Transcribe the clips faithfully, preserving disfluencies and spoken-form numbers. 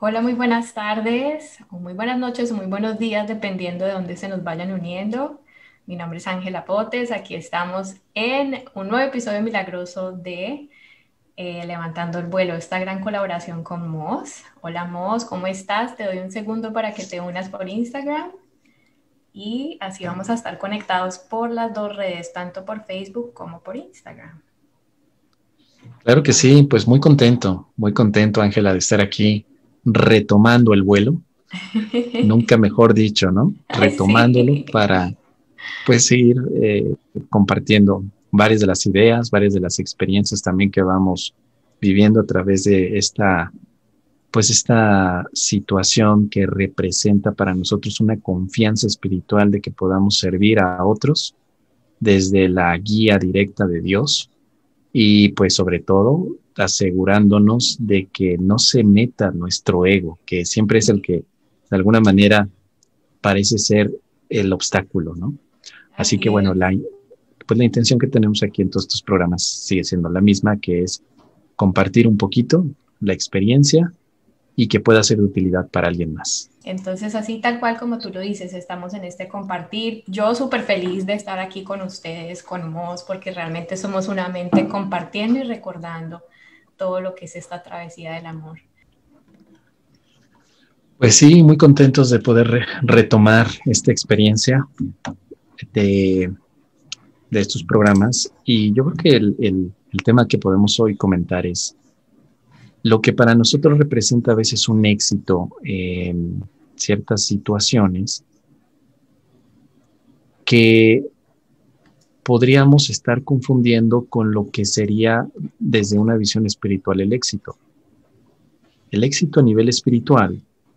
Hola, muy buenas tardes, o muy buenas noches, o muy buenos días, dependiendo de dónde se nos vayan uniendo. Mi nombre es Ángela Potes, aquí estamos en un nuevo episodio milagroso de eh, Levantando el Vuelo, esta gran colaboración con Moz. Hola Moz, ¿cómo estás? Te doy un segundo para que te unas por Instagram y así vamos a estar conectados por las dos redes, tanto por Facebook como por Instagram. Claro que sí, pues muy contento, muy contento, Ángela, de estar aquí retomando el vuelo, nunca mejor dicho, ¿no? Ay, Retomándolo sí. para, pues, seguir eh, compartiendo varias de las ideas, varias de las experiencias también que vamos viviendo a través de esta, pues, esta situación que representa para nosotros una confianza espiritual de que podamos servir a otros desde la guía directa de Dios y pues sobre todo asegurándonos de que no se meta nuestro ego, que siempre es el que de alguna manera parece ser el obstáculo, ¿no? Así que Así bueno, es. la, pues la intención que tenemos aquí en todos estos programas sigue siendo la misma, que es compartir un poquito la experiencia y que pueda ser de utilidad para alguien más. Entonces, así tal cual como tú lo dices, estamos en este compartir. Yo súper feliz de estar aquí con ustedes, con Moz, porque realmente somos una mente compartiendo y recordando todo lo que es esta travesía del amor. Pues sí, muy contentos de poder re retomar esta experiencia de, de, estos programas y yo creo que el, el, el tema que podemos hoy comentar es lo que para nosotros representa a veces un éxito en ciertas situaciones que podríamos estar confundiendo con lo que sería desde una visión espiritual el éxito. El éxito a nivel espiritual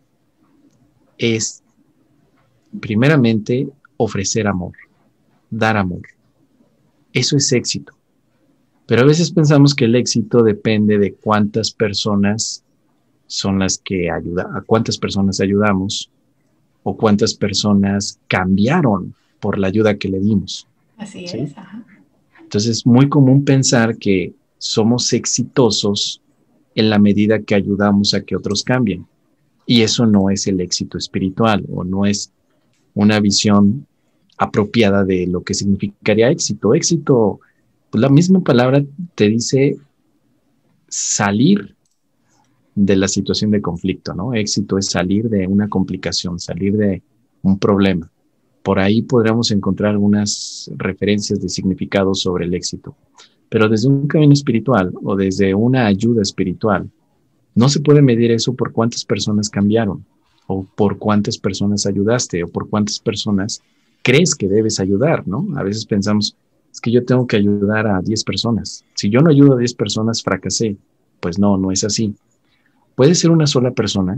es primeramente ofrecer amor, dar amor. Eso es éxito. Pero a veces pensamos que el éxito depende de cuántas personas son las que ayuda, a cuántas personas ayudamos o cuántas personas cambiaron por la ayuda que le dimos, Así ¿sí? es, ajá. Entonces es muy común pensar que somos exitosos en la medida que ayudamos a que otros cambien. Y eso no es el éxito espiritual o no es una visión apropiada de lo que significaría éxito. Éxito, pues la misma palabra te dice salir de la situación de conflicto, ¿no? Éxito es salir de una complicación, salir de un problema. Por ahí podríamos encontrar algunas referencias de significado sobre el éxito. Pero desde un camino espiritual o desde una ayuda espiritual, no se puede medir eso por cuántas personas cambiaron, o por cuántas personas ayudaste, o por cuántas personas crees que debes ayudar, ¿no? A veces pensamos, es que yo tengo que ayudar a diez personas. Si yo no ayudo a diez personas, fracasé. Pues no, no es así. Puede ser una sola persona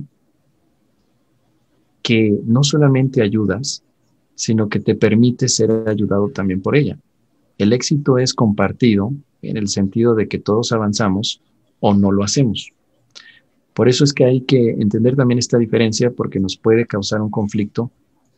que no solamente ayudas, sino que te permite ser ayudado también por ella. El éxito es compartido en el sentido de que todos avanzamos o no lo hacemos. Por eso es que hay que entender también esta diferencia porque nos puede causar un conflicto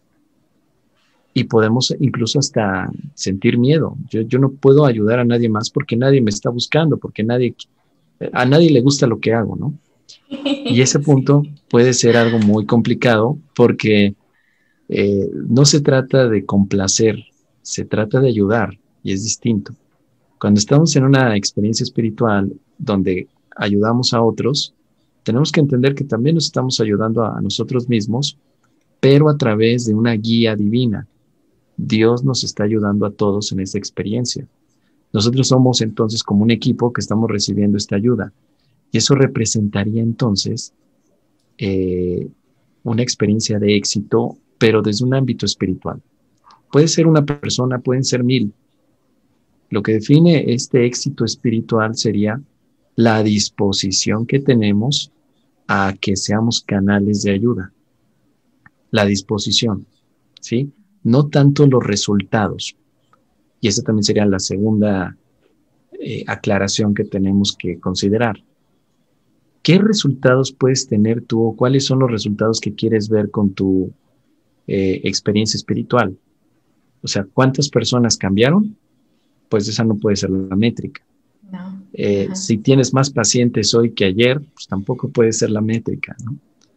y podemos incluso hasta sentir miedo. Yo, yo no puedo ayudar a nadie más porque nadie me está buscando, porque nadie, a nadie le gusta lo que hago, ¿no? Y ese punto Sí, puede ser algo muy complicado porque eh, no se trata de complacer, se trata de ayudar y es distinto. Cuando estamos en una experiencia espiritual donde ayudamos a otros, tenemos que entender que también nos estamos ayudando a, a nosotros mismos, pero a través de una guía divina. Dios nos está ayudando a todos en esta experiencia. Nosotros somos entonces como un equipo que estamos recibiendo esta ayuda. Y eso representaría entonces eh, una experiencia de éxito, pero desde un ámbito espiritual. Puede ser una persona, pueden ser mil. Lo que define este éxito espiritual sería la disposición que tenemos a que seamos canales de ayuda. La disposición, ¿sí? No tanto los resultados. Y esa también sería la segunda eh, aclaración que tenemos que considerar. ¿Qué resultados puedes tener tú o cuáles son los resultados que quieres ver con tu eh, experiencia espiritual? O sea, ¿cuántas personas cambiaron? Pues esa no puede ser la métrica. no, Eh, ajá. si tienes más pacientes hoy que ayer, pues tampoco puede ser la métrica, ¿no?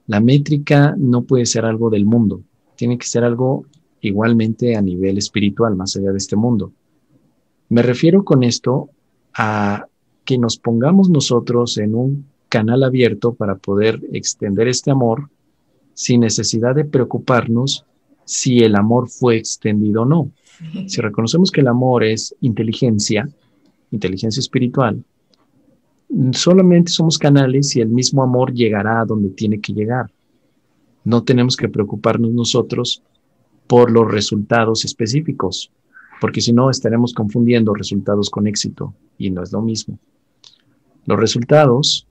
La métrica no puede ser algo del mundo, tiene que ser algo igualmente a nivel espiritual, más allá de este mundo. Me refiero con esto a que nos pongamos nosotros en un canal abierto para poder extender este amor sin necesidad de preocuparnos si el amor fue extendido o no. Si reconocemos que el amor es inteligencia, inteligencia espiritual, solamente somos canales y el mismo amor llegará a donde tiene que llegar. No tenemos que preocuparnos nosotros por los resultados específicos, porque si no estaremos confundiendo resultados con éxito y no es lo mismo. Los resultados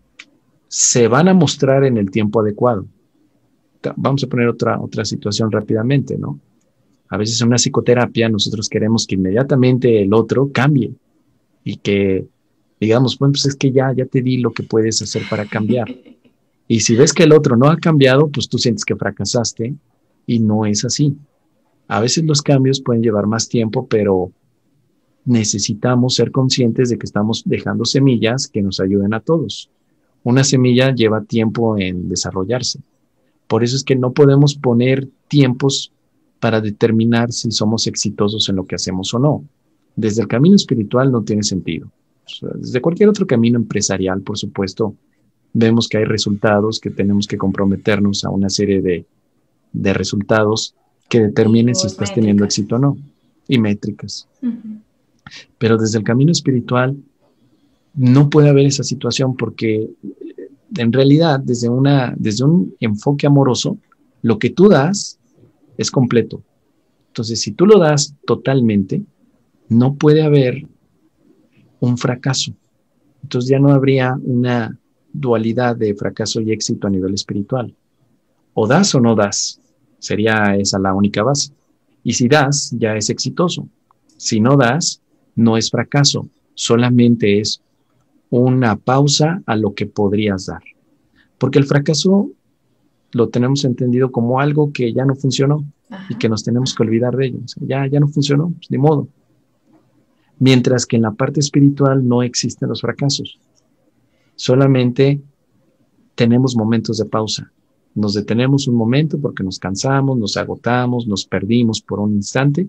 se van a mostrar en el tiempo adecuado. Vamos a poner otra, otra situación rápidamente, ¿no? A veces en una psicoterapia nosotros queremos que inmediatamente el otro cambie y que digamos, bueno, pues es que ya, ya te di lo que puedes hacer para cambiar. Y si ves que el otro no ha cambiado, pues tú sientes que fracasaste y no es así. A veces los cambios pueden llevar más tiempo, pero necesitamos ser conscientes de que estamos dejando semillas que nos ayuden a todos. Una semilla lleva tiempo en desarrollarse. Por eso es que no podemos poner tiempos para determinar si somos exitosos en lo que hacemos o no. Desde el camino espiritual no tiene sentido. Desde cualquier otro camino empresarial, por supuesto, vemos que hay resultados, que tenemos que comprometernos a una serie de, de resultados que determinen si estás métricas. Teniendo éxito o no, y métricas. Uh-huh. Pero desde el camino espiritual no puede haber esa situación porque en realidad desde, una, desde un enfoque amoroso, lo que tú das es completo. Entonces, si tú lo das totalmente, no puede haber un fracaso. Entonces ya no habría una dualidad de fracaso y éxito a nivel espiritual. O das o no das. Sería esa la única base. Y si das, ya es exitoso. Si no das, no es fracaso. Solamente es una pausa a lo que podrías dar. Porque el fracaso lo tenemos entendido como algo que ya no funcionó. Ajá. Y que nos tenemos que olvidar de ello. O sea, ya, ya no funcionó, pues ni modo. Mientras que en la parte espiritual no existen los fracasos. Solamente tenemos momentos de pausa. Nos detenemos un momento porque nos cansamos, nos agotamos, nos perdimos por un instante,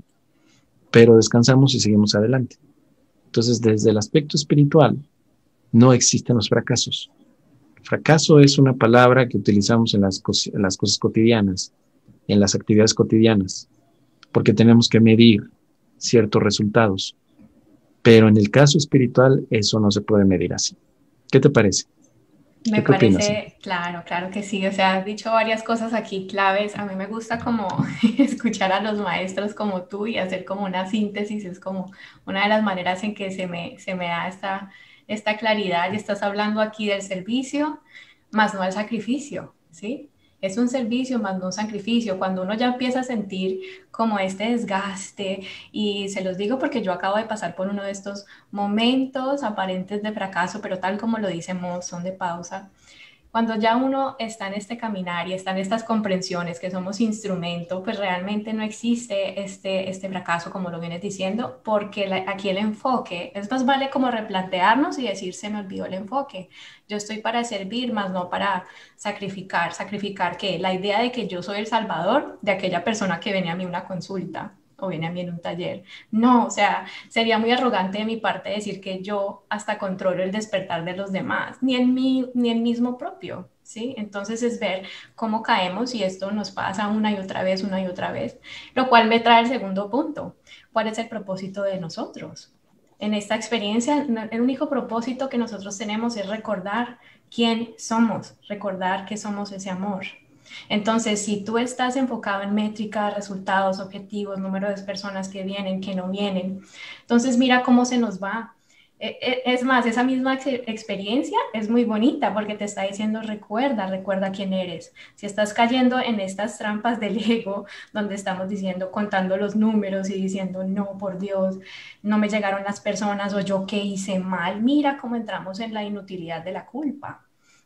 pero descansamos y seguimos adelante. Entonces, desde el aspecto espiritual, no existen los fracasos. Fracaso es una palabra que utilizamos en las, en las cosas cotidianas, en las actividades cotidianas, porque tenemos que medir ciertos resultados. Pero en el caso espiritual, eso no se puede medir así. ¿Qué te parece? Me parece, claro, claro que sí. O sea, has dicho varias cosas aquí claves. A mí me gusta como escuchar a los maestros como tú y hacer como una síntesis. Es como una de las maneras en que se me, se me da esta, esta claridad. Y estás hablando aquí del servicio, más no del sacrificio, ¿sí? Es un servicio más no un sacrificio. Cuando uno ya empieza a sentir como este desgaste, y se los digo porque yo acabo de pasar por uno de estos momentos aparentes de fracaso, pero tal como lo dice Mo, son de pausa. Cuando ya uno está en este caminar y está en estas comprensiones que somos instrumento, pues realmente no existe este, este fracaso, como lo vienes diciendo, porque la, aquí el enfoque, es más vale como replantearnos y decir, se me olvidó el enfoque. Yo estoy para servir, más no para sacrificar. ¿Sacrificar qué? La idea de que yo soy el salvador de aquella persona que viene a mí a una consulta o viene a mí en un taller. No, o sea, sería muy arrogante de mi parte decir que yo hasta controlo el despertar de los demás, ni el, mí, ni el mismo propio, ¿sí? Entonces es ver cómo caemos y esto nos pasa una y otra vez, una y otra vez, lo cual me trae el segundo punto. ¿Cuál es el propósito de nosotros? En esta experiencia, el único propósito que nosotros tenemos es recordar quién somos, recordar que somos ese amor. Entonces, si tú estás enfocado en métricas, resultados, objetivos, número de personas que vienen, que no vienen, entonces mira cómo se nos va. Es más, esa misma experiencia es muy bonita porque te está diciendo, recuerda, recuerda quién eres. Si estás cayendo en estas trampas del ego, donde estamos diciendo, contando los números y diciendo, no, por Dios, no me llegaron las personas o yo qué hice mal, mira cómo entramos en la inutilidad de la culpa.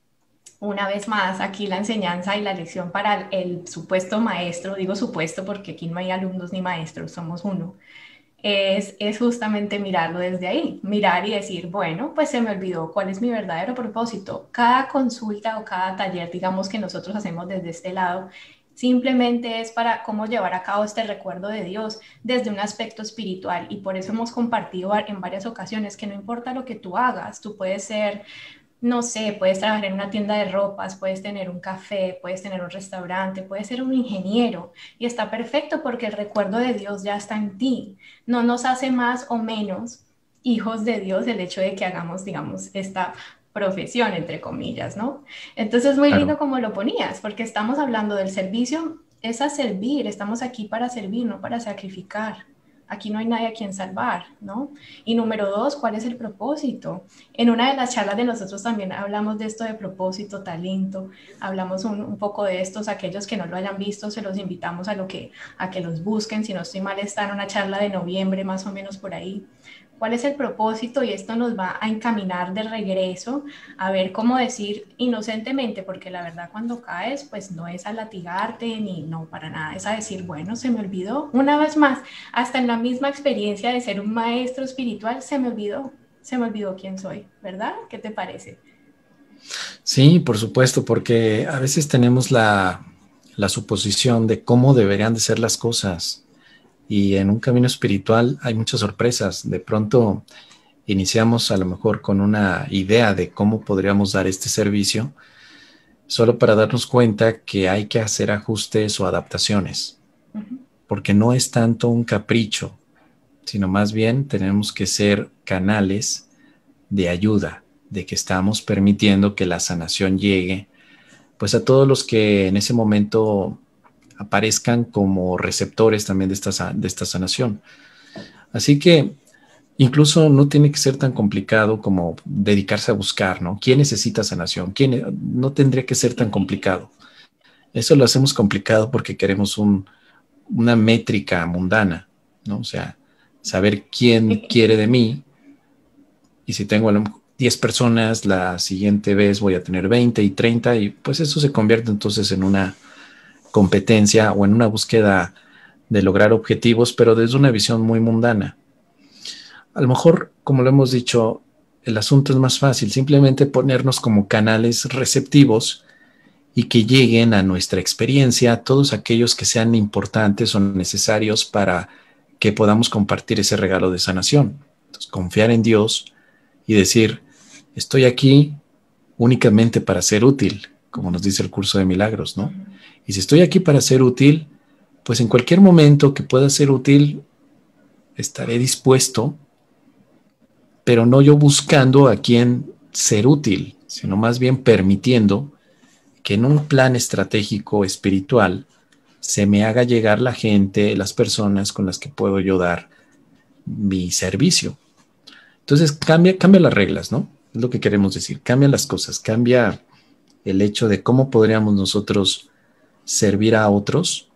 Una vez más, aquí la enseñanza y la lección para el, el supuesto maestro, digo supuesto porque aquí no hay alumnos ni maestros, somos uno. es, es justamente mirarlo desde ahí, mirar y decir, bueno, pues se me olvidó cuál es mi verdadero propósito. Cada consulta o cada taller, digamos, que nosotros hacemos desde este lado, simplemente es para cómo llevar a cabo este recuerdo de Dios desde un aspecto espiritual. Y por eso hemos compartido en varias ocasiones que no importa lo que tú hagas, tú puedes ser, no sé, puedes trabajar en una tienda de ropas, puedes tener un café, puedes tener un restaurante, puedes ser un ingeniero y está perfecto porque el recuerdo de Dios ya está en ti. No nos hace más o menos hijos de Dios el hecho de que hagamos, digamos, esta profesión, entre comillas, ¿no? Entonces es muy lindo Claro. como lo ponías, porque estamos hablando del servicio, es a servir, estamos aquí para servir, no para sacrificar. Aquí no hay nadie a quien salvar, ¿no? Y número dos, ¿cuál es el propósito? En una de las charlas de nosotros también hablamos de esto de propósito, talento, hablamos un, un poco de estos, aquellos que no lo hayan visto, se los invitamos a, lo que, a que los busquen, si no estoy mal está en una charla de noviembre más o menos por ahí. ¿Cuál es el propósito? Y esto nos va a encaminar de regreso a ver cómo decir inocentemente, porque la verdad cuando caes, pues no es a latigarte ni no para nada, es a decir, bueno, se me olvidó. Una vez más, hasta en la misma experiencia de ser un maestro espiritual, se me olvidó, se me olvidó quién soy, ¿verdad? ¿Qué te parece? Sí, por supuesto, porque a veces tenemos la, la suposición de cómo deberían de ser las cosas. Y en un camino espiritual hay muchas sorpresas. De pronto iniciamos a lo mejor con una idea de cómo podríamos dar este servicio, solo para darnos cuenta que hay que hacer ajustes o adaptaciones, Uh-huh. porque no es tanto un capricho, sino más bien tenemos que ser canales de ayuda, de que estamos permitiendo que la sanación llegue, pues a todos los que en ese momento aparezcan como receptores también de esta, de esta sanación. Así que incluso no tiene que ser tan complicado como dedicarse a buscar, ¿no? ¿Quién necesita sanación? ¿Quién? No tendría que ser tan complicado. Eso lo hacemos complicado porque queremos un, una métrica mundana, ¿no? O sea, saber quién quiere de mí, y si tengo diez personas, la siguiente vez voy a tener veinte y treinta, y pues eso se convierte entonces en una competencia o en una búsqueda de lograr objetivos, pero desde una visión muy mundana. A lo mejor, como lo hemos dicho, el asunto es más fácil, simplemente ponernos como canales receptivos y que lleguen a nuestra experiencia todos aquellos que sean importantes o necesarios para que podamos compartir ese regalo de sanación. Entonces, confiar en Dios y decir, estoy aquí únicamente para ser útil, como nos dice el curso de milagros, ¿no? Y si estoy aquí para ser útil, pues en cualquier momento que pueda ser útil, estaré dispuesto, pero no yo buscando a quién ser útil, sino más bien permitiendo que en un plan estratégico espiritual se me haga llegar la gente, las personas con las que puedo yo dar mi servicio. Entonces cambia, cambia las reglas, ¿no? Es lo que queremos decir, cambia las cosas, cambia el hecho de cómo podríamos nosotros servir a otros,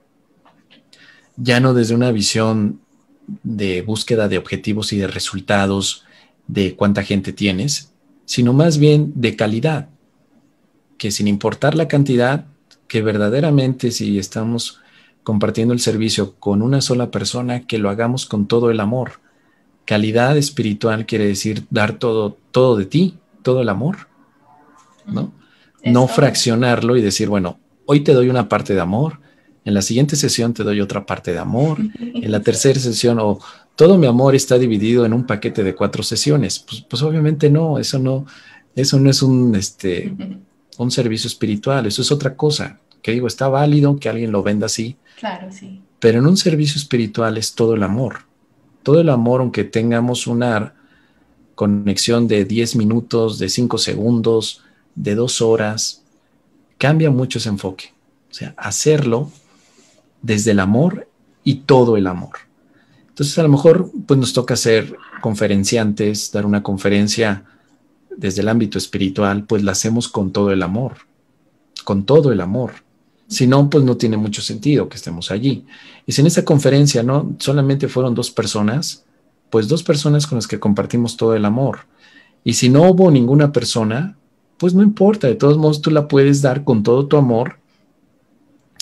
ya no desde una visión de búsqueda de objetivos y de resultados, de cuánta gente tienes, sino más bien de calidad, que sin importar la cantidad, que verdaderamente si estamos compartiendo el servicio con una sola persona, que lo hagamos con todo el amor. Calidad espiritual quiere decir dar todo, todo de ti, todo el amor, ¿no? No fraccionarlo y decir, bueno, hoy te doy una parte de amor, en la siguiente sesión te doy otra parte de amor, en la tercera sesión, o todo mi amor está dividido en un paquete de cuatro sesiones. Pues, pues obviamente no, eso no, eso no es un, este, un servicio espiritual, eso es otra cosa. Que digo, está válido que alguien lo venda así. Claro, sí. Pero en un servicio espiritual es todo el amor. Todo el amor, aunque tengamos una conexión de diez minutos, de cinco segundos, de dos horas, cambia mucho ese enfoque. O sea, hacerlo desde el amor y todo el amor. Entonces, a lo mejor pues nos toca ser conferenciantes, dar una conferencia desde el ámbito espiritual, pues la hacemos con todo el amor, con todo el amor. Si no, pues no tiene mucho sentido que estemos allí. Y si en esa conferencia no solamente fueron dos personas, pues dos personas con las que compartimos todo el amor. Y si no hubo ninguna persona, pues no importa, de todos modos tú la puedes dar con todo tu amor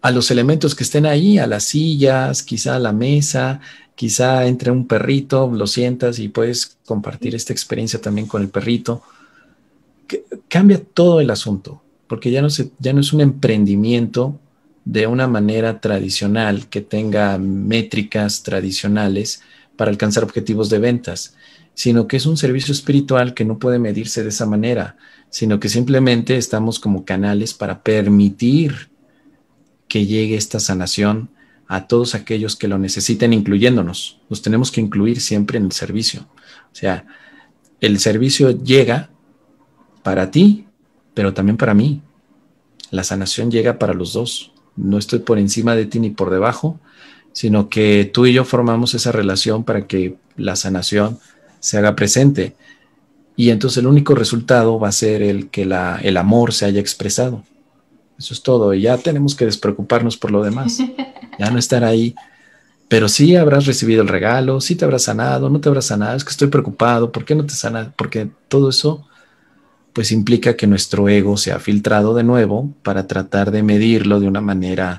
a los elementos que estén ahí, a las sillas, quizá a la mesa, quizá entre un perrito, lo sientas y puedes compartir esta experiencia también con el perrito. Que, cambia todo el asunto, porque ya no, se, ya no es un emprendimiento de una manera tradicional que tenga métricas tradicionales para alcanzar objetivos de ventas, sino que es un servicio espiritual que no puede medirse de esa manera, sino que simplemente estamos como canales para permitir que llegue esta sanación a todos aquellos que lo necesiten, incluyéndonos. Nos tenemos que incluir siempre en el servicio. O sea, el servicio llega para ti, pero también para mí. La sanación llega para los dos. No estoy por encima de ti ni por debajo, sino que tú y yo formamos esa relación para que la sanación se haga presente. Y entonces el único resultado va a ser el que la, el amor se haya expresado. Eso es todo. Y ya tenemos que despreocuparnos por lo demás. Ya no estar ahí. Pero sí habrás recibido el regalo, sí te habrás sanado, no te habrás sanado. Es que estoy preocupado. ¿Por qué no te sanas? Porque todo eso pues implica que nuestro ego se ha filtrado de nuevo para tratar de medirlo de una manera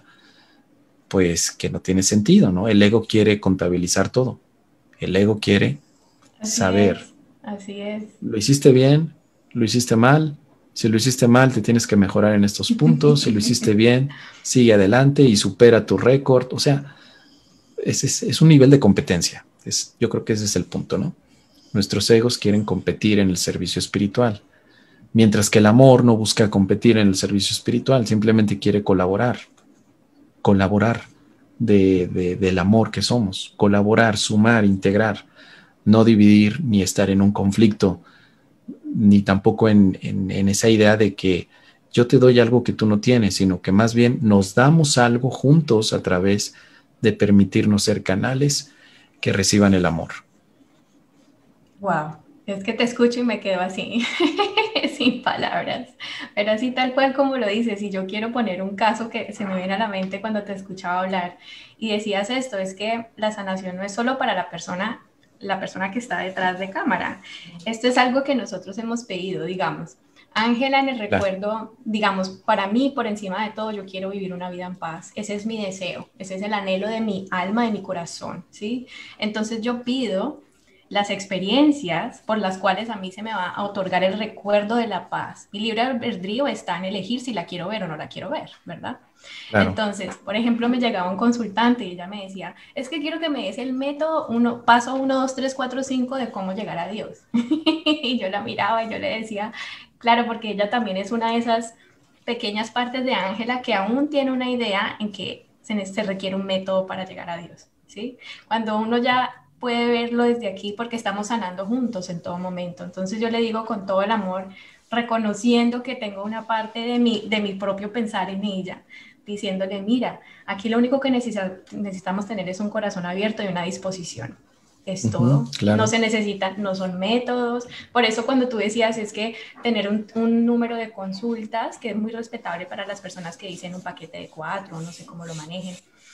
pues que no tiene sentido, ¿no? El ego quiere contabilizar todo. El ego quiere Así saber, es, así es. ¿lo hiciste bien? ¿Lo hiciste mal? Si lo hiciste mal, te tienes que mejorar en estos puntos. Si lo hiciste bien, sigue adelante y supera tu récord. O sea, es, es, es un nivel de competencia. Es, yo creo que ese es el punto, ¿no? Nuestros egos quieren competir en el servicio espiritual, mientras que el amor no busca competir en el servicio espiritual, simplemente quiere colaborar, colaborar de, de, del amor que somos, colaborar, sumar, integrar, no dividir ni estar en un conflicto, ni tampoco en, en, en esa idea de que yo te doy algo que tú no tienes, sino que más bien nos damos algo juntos a través de permitirnos ser canales que reciban el amor. Wow, es que te escucho y me quedo así, sin palabras. Pero así tal cual como lo dices, y yo quiero poner un caso que se me viene a la mente cuando te escuchaba hablar y decías esto, es que la sanación no es solo para la persona, la persona que está detrás de cámara. Esto es algo que nosotros hemos pedido, digamos. Ángela, en el Claro, recuerdo, digamos, para mí, por encima de todo, yo quiero vivir una vida en paz. Ese es mi deseo, ese es el anhelo de mi alma, de mi corazón, ¿sí? Entonces yo pido las experiencias por las cuales a mí se me va a otorgar el recuerdo de la paz. Mi libre albedrío está en elegir si la quiero ver o no la quiero ver, ¿verdad? claro. Entonces, por ejemplo, me llegaba un consultante y ella me decía, es que quiero que me des el método, uno, paso uno, dos, tres, cuatro, cinco de cómo llegar a Dios. Y yo la miraba y yo le decía, claro, porque ella también es una de esas pequeñas partes de Ángela que aún tiene una idea en que se, se requiere un método para llegar a Dios, ¿sí? Cuando uno ya puede verlo desde aquí porque estamos sanando juntos en todo momento. Entonces yo le digo con todo el amor, reconociendo que tengo una parte de mi, de mi propio pensar en ella, diciéndole, mira, aquí lo único que necesita, necesitamos tener es un corazón abierto y una disposición. Es Ujú, todo. No claro. se necesita, no son métodos. Por eso cuando tú decías es que tener un, un número de consultas, que es muy respetable para las personas que dicen un paquete de cuatro, no sé cómo lo manejen,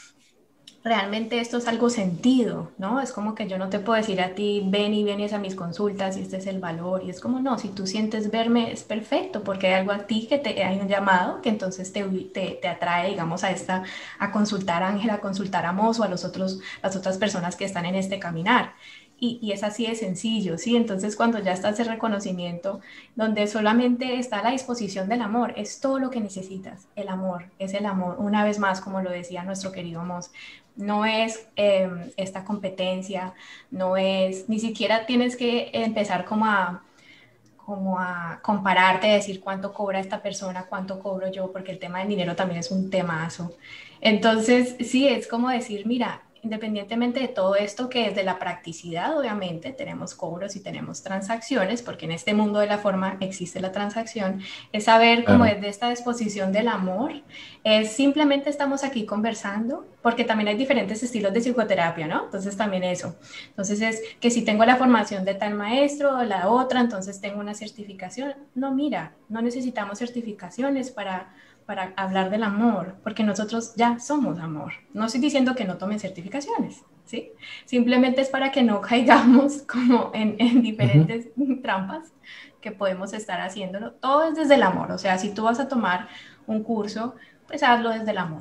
realmente esto es algo sentido, ¿no? Es como que yo no te puedo decir a ti, ven y vienes a mis consultas y este es el valor. Y es como, no, si tú sientes verme es perfecto porque hay algo a ti que te hay un llamado que entonces te, te, te atrae, digamos, a esta, a consultar a Ángela, a consultar a Mozo, a los otros, las otras personas que están en este caminar. Y, y, es así de sencillo, ¿sí? Entonces cuando ya está ese reconocimiento, donde solamente está la disposición del amor, es todo lo que necesitas, el amor, es el amor, una vez más, como lo decía nuestro querido Moz, no es eh, esta competencia, no es, ni siquiera tienes que empezar como a, como a compararte, a decir cuánto cobra esta persona, cuánto cobro yo, porque el tema del dinero también es un temazo. Entonces, sí, es como decir, mira, independientemente de todo esto, que desde la practicidad, obviamente, tenemos cobros y tenemos transacciones, porque en este mundo de la forma existe la transacción, es saber cómo Claro. desde esta disposición del amor, es simplemente estamos aquí conversando, porque también hay diferentes estilos de psicoterapia, ¿no? Entonces también eso. Entonces es que si tengo la formación de tal maestro o la otra, entonces tengo una certificación. No, mira, no necesitamos certificaciones para para hablar del amor, porque nosotros ya somos amor. No estoy diciendo que no tomen certificaciones, ¿sí? Simplemente es para que no caigamos como en, en Ujú. diferentes trampas que podemos estar haciéndolo. Todo es desde el amor, o sea, si tú vas a tomar un curso, pues hazlo desde el amor.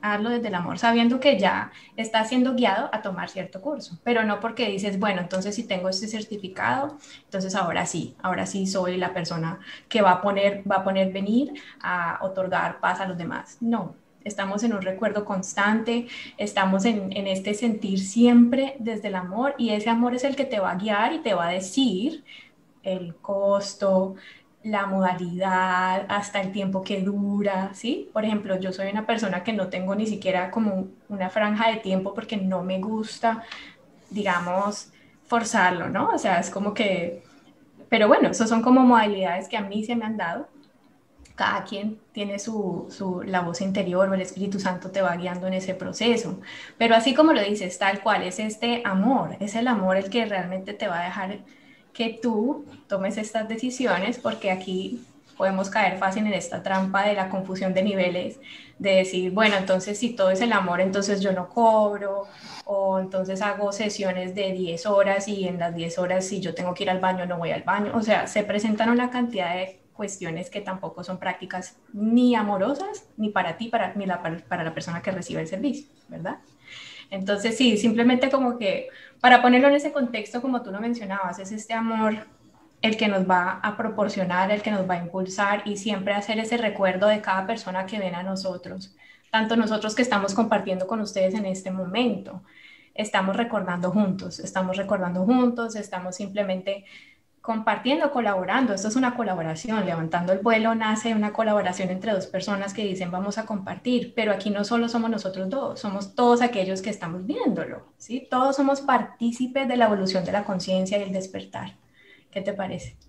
hazlo desde el amor, sabiendo que ya estás siendo guiado a tomar cierto curso, pero no porque dices, bueno, entonces si tengo este certificado, entonces ahora sí, ahora sí soy la persona que va a poner, va a poner venir a otorgar paz a los demás. No, estamos en un recuerdo constante, estamos en, en este sentir siempre desde el amor, y ese amor es el que te va a guiar y te va a decir el costo, la modalidad, hasta el tiempo que dura, ¿sí? Por ejemplo, yo soy una persona que no tengo ni siquiera como una franja de tiempo porque no me gusta, digamos, forzarlo, ¿no? O sea, es como que, pero bueno, esos son como modalidades que a mí se me han dado. Cada quien tiene su, su, la voz interior, o el Espíritu Santo te va guiando en ese proceso. Pero así como lo dices, tal cual, es este amor, es el amor el que realmente te va a dejar que tú tomes estas decisiones, porque aquí podemos caer fácil en esta trampa de la confusión de niveles, de decir, bueno, entonces si todo es el amor, entonces yo no cobro, o entonces hago sesiones de diez horas y en las diez horas si yo tengo que ir al baño no voy al baño. O sea, se presentan una cantidad de cuestiones que tampoco son prácticas ni amorosas, ni para ti, para, ni la, para, para la persona que recibe el servicio, ¿verdad? Entonces, sí, simplemente como que para ponerlo en ese contexto, como tú lo mencionabas, es este amor el que nos va a proporcionar, el que nos va a impulsar, y siempre hacer ese recuerdo de cada persona que ven a nosotros, tanto nosotros que estamos compartiendo con ustedes en este momento. Estamos recordando juntos, estamos recordando juntos, estamos simplemente compartiendo, colaborando. Esto es una colaboración. Levantando el vuelo nace una colaboración entre dos personas que dicen vamos a compartir, pero aquí no solo somos nosotros dos, somos todos aquellos que estamos viéndolo, ¿sí? Todos somos partícipes de la evolución de la conciencia y el despertar. ¿Qué te parece?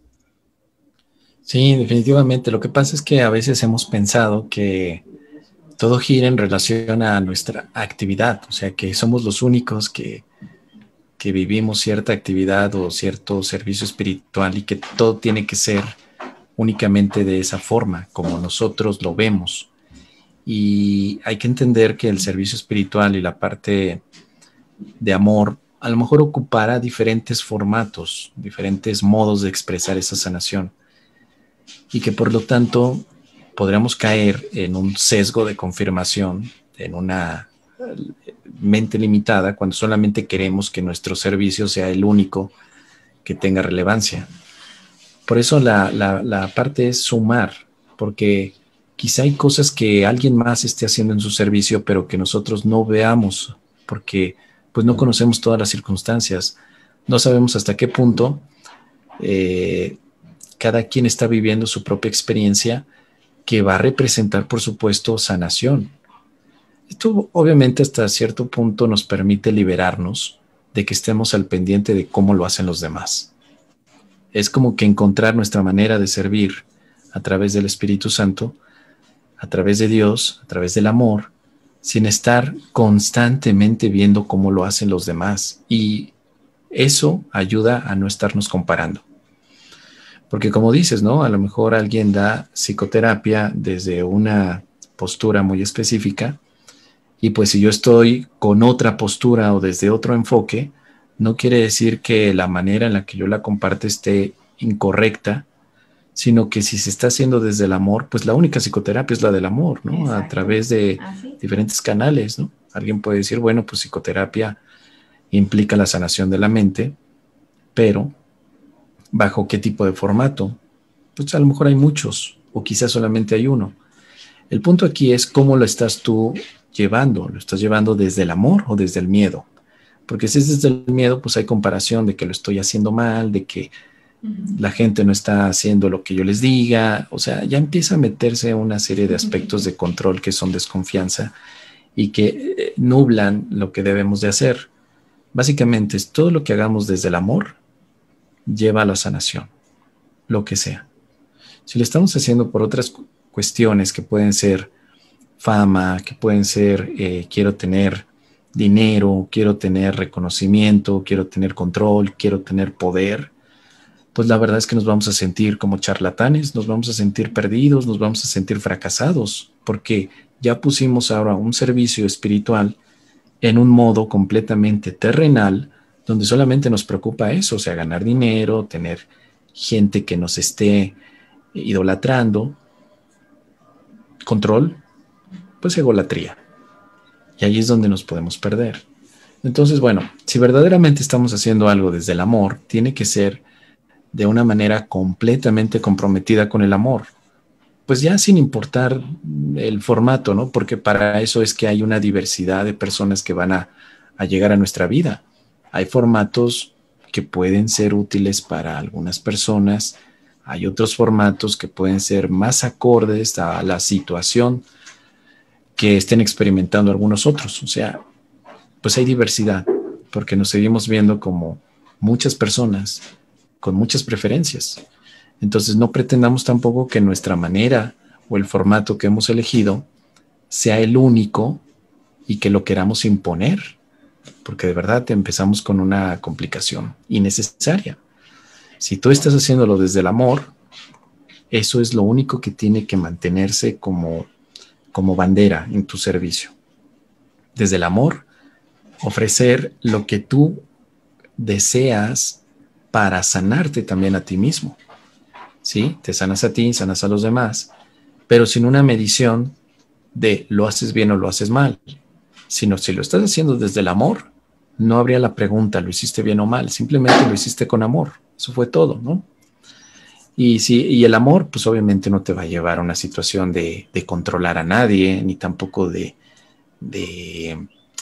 Sí, definitivamente. Lo que pasa es que a veces hemos pensado que todo gira en relación a nuestra actividad, o sea, que somos los únicos que, que vivimos cierta actividad o cierto servicio espiritual y que todo tiene que ser únicamente de esa forma, como nosotros lo vemos. Y hay que entender que el servicio espiritual y la parte de amor a lo mejor ocupará diferentes formatos, diferentes modos de expresar esa sanación, y que por lo tanto podríamos caer en un sesgo de confirmación, en una mente limitada, cuando solamente queremos que nuestro servicio sea el único que tenga relevancia. Por eso la, la, la parte es sumar, porque quizá hay cosas que alguien más esté haciendo en su servicio, pero que nosotros no veamos, porque pues no conocemos todas las circunstancias, no sabemos hasta qué punto eh, cada quien está viviendo su propia experiencia, que va a representar, por supuesto, sanación. Esto obviamente hasta cierto punto nos permite liberarnos de que estemos al pendiente de cómo lo hacen los demás. Es como que encontrar nuestra manera de servir a través del Espíritu Santo, a través de Dios, a través del amor, sin estar constantemente viendo cómo lo hacen los demás. Y eso ayuda a no estarnos comparando. Porque como dices, ¿no? A lo mejor alguien da psicoterapia desde una postura muy específica, y pues si yo estoy con otra postura o desde otro enfoque, no quiere decir que la manera en la que yo la comparto esté incorrecta, sino que si se está haciendo desde el amor, pues la única psicoterapia es la del amor, ¿no? Exacto. A través de ¿Así? Diferentes canales, ¿no? Alguien puede decir, bueno, pues psicoterapia implica la sanación de la mente, pero ¿bajo qué tipo de formato? Pues a lo mejor hay muchos, o quizás solamente hay uno. El punto aquí es cómo lo estás tú llevando. ¿Lo estás llevando desde el amor o desde el miedo? Porque si es desde el miedo, pues hay comparación de que lo estoy haciendo mal, de que uh-huh. la gente no está haciendo lo que yo les diga. O sea, ya empieza a meterse una serie de aspectos uh-huh. de control que son desconfianza y que eh, nublan lo que debemos de hacer. Básicamente es todo lo que hagamos desde el amor lleva a la sanación, lo que sea. Si lo estamos haciendo por otras cuestiones que pueden ser fama, que pueden ser eh, quiero tener dinero, quiero tener reconocimiento, quiero tener control, quiero tener poder, pues la verdad es que nos vamos a sentir como charlatanes, nos vamos a sentir perdidos, nos vamos a sentir fracasados, porque ya pusimos ahora un servicio espiritual en un modo completamente terrenal, donde solamente nos preocupa eso, o sea, ganar dinero, tener gente que nos esté idolatrando, control, pues egolatría. Y ahí es donde nos podemos perder. Entonces, bueno, si verdaderamente estamos haciendo algo desde el amor, tiene que ser de una manera completamente comprometida con el amor. Pues ya sin importar el formato, ¿no? Porque para eso es que hay una diversidad de personas que van a, a llegar a nuestra vida. Hay formatos que pueden ser útiles para algunas personas, hay otros formatos que pueden ser más acordes a la situación que estén experimentando algunos otros. O sea, pues hay diversidad, porque nos seguimos viendo como muchas personas con muchas preferencias. Entonces no pretendamos tampoco que nuestra manera o el formato que hemos elegido sea el único y que lo queramos imponer, porque de verdad empezamos con una complicación innecesaria. Si tú estás haciéndolo desde el amor, eso es lo único que tiene que mantenerse como, como bandera en tu servicio. Desde el amor, ofrecer lo que tú deseas para sanarte también a ti mismo. ¿Sí? Te sanas a ti, sanas a los demás, pero sin una medición de lo haces bien o lo haces mal, sino si lo estás haciendo desde el amor, no habría la pregunta, ¿lo hiciste bien o mal? Simplemente lo hiciste con amor. Eso fue todo, ¿no? Y, si, y el amor, pues obviamente no te va a llevar a una situación de, de controlar a nadie, ni tampoco de, de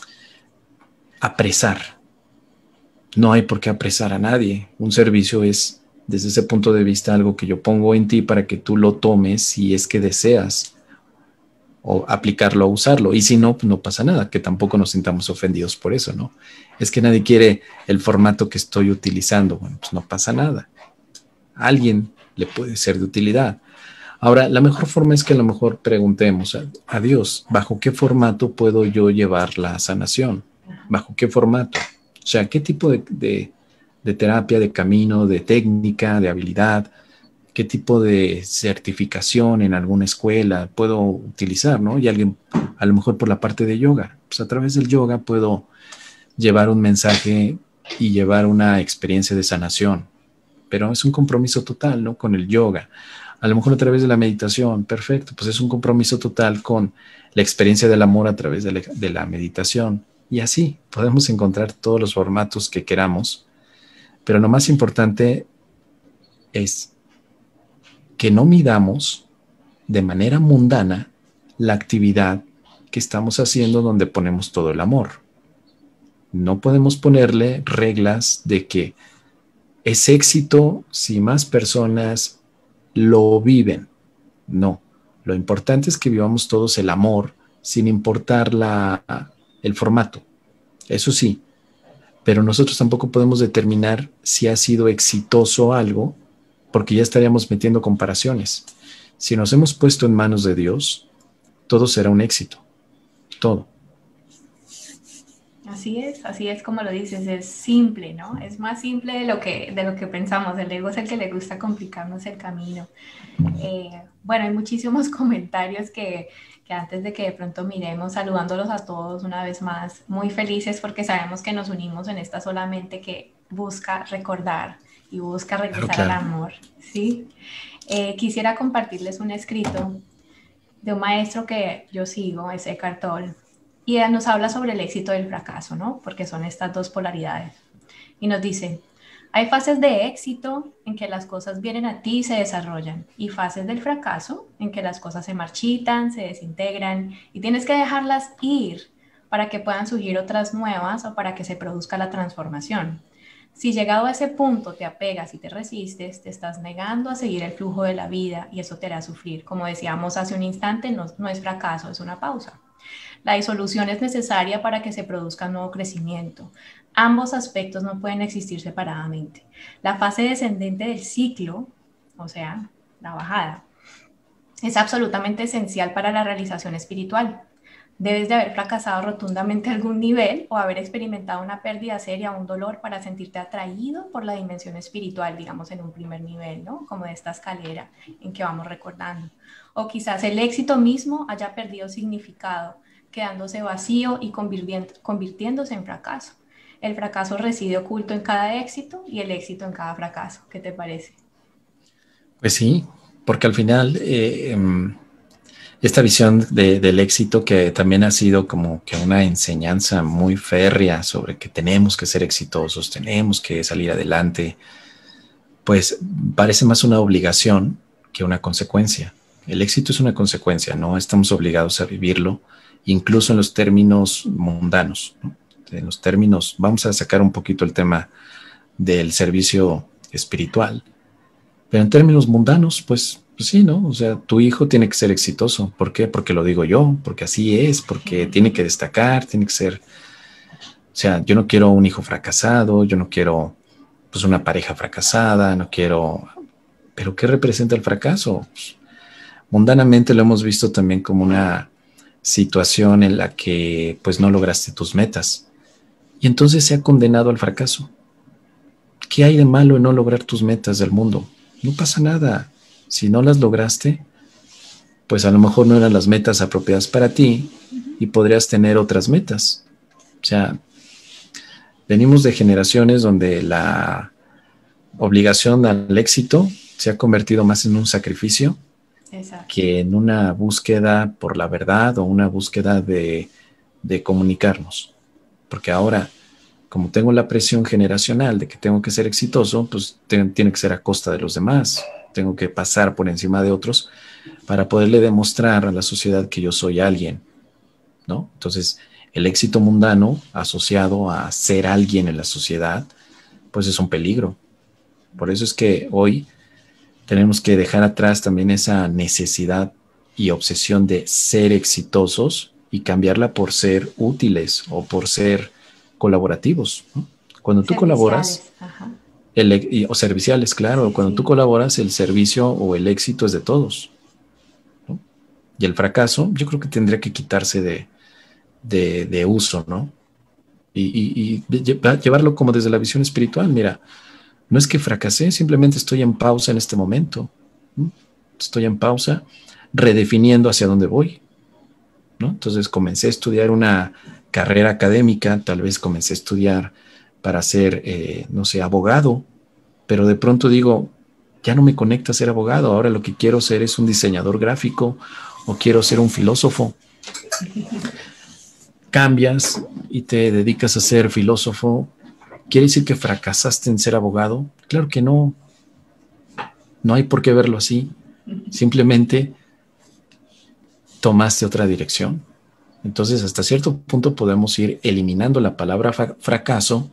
apresar. No hay por qué apresar a nadie. Un servicio es, desde ese punto de vista, algo que yo pongo en ti para que tú lo tomes si es que deseas o aplicarlo o usarlo. Y si no, pues no pasa nada, que tampoco nos sintamos ofendidos por eso, ¿no? Es que nadie quiere el formato que estoy utilizando. Bueno, pues no pasa nada. A alguien le puede ser de utilidad. Ahora, la mejor forma es que a lo mejor preguntemos a, a Dios, ¿bajo qué formato puedo yo llevar la sanación? ¿Bajo qué formato? O sea, ¿qué tipo de, de, de terapia, de camino, de técnica, de habilidad, qué tipo de certificación en alguna escuela puedo utilizar, ¿no? Y alguien, a lo mejor por la parte de yoga, pues a través del yoga puedo llevar un mensaje y llevar una experiencia de sanación, pero es un compromiso total, ¿no? Con el yoga. A lo mejor a través de la meditación, perfecto, pues es un compromiso total con la experiencia del amor a través de la, de la meditación. Y así podemos encontrar todos los formatos que queramos, pero lo más importante es que no midamos de manera mundana la actividad que estamos haciendo donde ponemos todo el amor. No podemos ponerle reglas de que es éxito si más personas lo viven. No, lo importante es que vivamos todos el amor sin importar la, el formato. Eso sí, pero nosotros tampoco podemos determinar si ha sido exitoso algo porque ya estaríamos metiendo comparaciones. Si nos hemos puesto en manos de Dios, todo será un éxito. Todo. Así es, así es como lo dices, es simple, ¿no? Es más simple de lo que, de lo que pensamos. El ego es el que le gusta complicarnos el camino. Eh, bueno, hay muchísimos comentarios que, que antes de que de pronto miremos, saludándolos a todos una vez más, muy felices porque sabemos que nos unimos en esta solamente que busca recordar y busca Claro, regresar al claro. amor, ¿sí? Eh, quisiera compartirles un escrito de un maestro que yo sigo, es Eckhart Tolle, y él nos habla sobre el éxito y el fracaso, ¿no? Porque son estas dos polaridades. Y nos dice, hay fases de éxito en que las cosas vienen a ti y se desarrollan, y fases del fracaso en que las cosas se marchitan, se desintegran, y tienes que dejarlas ir para que puedan surgir otras nuevas o para que se produzca la transformación. Si llegado a ese punto te apegas y te resistes, te estás negando a seguir el flujo de la vida y eso te hará sufrir. Como decíamos hace un instante, no, no es fracaso, es una pausa. La disolución es necesaria para que se produzca un nuevo crecimiento. Ambos aspectos no pueden existir separadamente. La fase descendente del ciclo, o sea, la bajada, es absolutamente esencial para la realización espiritual. Debes de haber fracasado rotundamente a algún nivel o haber experimentado una pérdida seria o un dolor para sentirte atraído por la dimensión espiritual, digamos en un primer nivel, ¿no? Como de esta escalera en que vamos recordando. O quizás el éxito mismo haya perdido significado, quedándose vacío y convirtiéndose en fracaso. El fracaso reside oculto en cada éxito y el éxito en cada fracaso. ¿Qué te parece? Pues sí, porque al final eh, esta visión de, del éxito que también ha sido como que una enseñanza muy férrea sobre que tenemos que ser exitosos, tenemos que salir adelante, pues parece más una obligación que una consecuencia. El éxito es una consecuencia, no estamos obligados a vivirlo, incluso en los términos mundanos, ¿no? En los términos, vamos a sacar un poquito el tema del servicio espiritual, pero en términos mundanos, pues, pues sí, ¿no? O sea, tu hijo tiene que ser exitoso. ¿Por qué? Porque lo digo yo, porque así es, porque tiene que destacar, tiene que ser, o sea, yo no quiero un hijo fracasado, yo no quiero, pues, una pareja fracasada, no quiero, pero ¿qué representa el fracaso? Pues, mundanamente lo hemos visto también como una situación en la que, pues, no lograste tus metas y entonces se ha condenado al fracaso. ¿Qué hay de malo en no lograr tus metas del mundo? No pasa nada. Si no las lograste, pues a lo mejor no eran las metas apropiadas para ti y podrías tener otras metas. O sea, venimos de generaciones donde la obligación al éxito se ha convertido más en un sacrificio. Exacto. Que en una búsqueda por la verdad o una búsqueda de, de comunicarnos. Porque ahora, como tengo la presión generacional de que tengo que ser exitoso, pues te, tiene que ser a costa de los demás. Tengo que pasar por encima de otros para poderle demostrar a la sociedad que yo soy alguien, ¿no? Entonces, el éxito mundano asociado a ser alguien en la sociedad, pues es un peligro. Por eso es que hoy tenemos que dejar atrás también esa necesidad y obsesión de ser exitosos y cambiarla por ser útiles o por ser colaborativos, ¿no? Cuando tú colaboras, el, o serviciales, claro, sí, cuando sí. tú colaboras, el servicio o el éxito es de todos, ¿no? Y el fracaso, yo creo que tendría que quitarse de, de, de uso, ¿no? Y, y, y llevarlo como desde la visión espiritual. Mira, no es que fracasé, simplemente estoy en pausa en este momento, ¿no? Estoy en pausa, redefiniendo hacia dónde voy, ¿no? Entonces comencé a estudiar una carrera académica, tal vez comencé a estudiar para ser, eh, no sé, abogado, pero de pronto digo, ya no me conecta ser abogado, ahora lo que quiero ser es un diseñador gráfico o quiero ser un filósofo. Cambias y te dedicas a ser filósofo. ¿Quiere decir que fracasaste en ser abogado? Claro que no. No hay por qué verlo así. Simplemente tomaste otra dirección. Entonces, hasta cierto punto podemos ir eliminando la palabra fracaso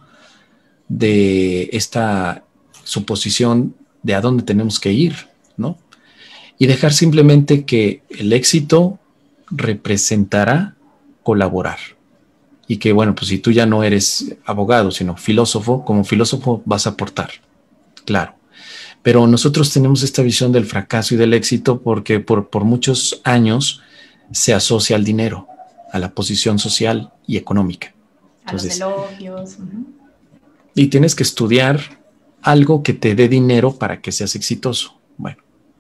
de esta suposición de a dónde tenemos que ir, ¿no? Y dejar simplemente que el éxito representará colaborar. Y que, bueno, pues si tú ya no eres abogado, sino filósofo, como filósofo vas a aportar, claro. Pero nosotros tenemos esta visión del fracaso y del éxito porque por, por muchos años se asocia al dinero, a la posición social y económica. Entonces, a los elogios. Uh-huh. Y tienes que estudiar algo que te dé dinero para que seas exitoso. Bueno,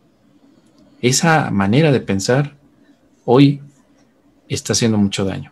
esa manera de pensar hoy está haciendo mucho daño.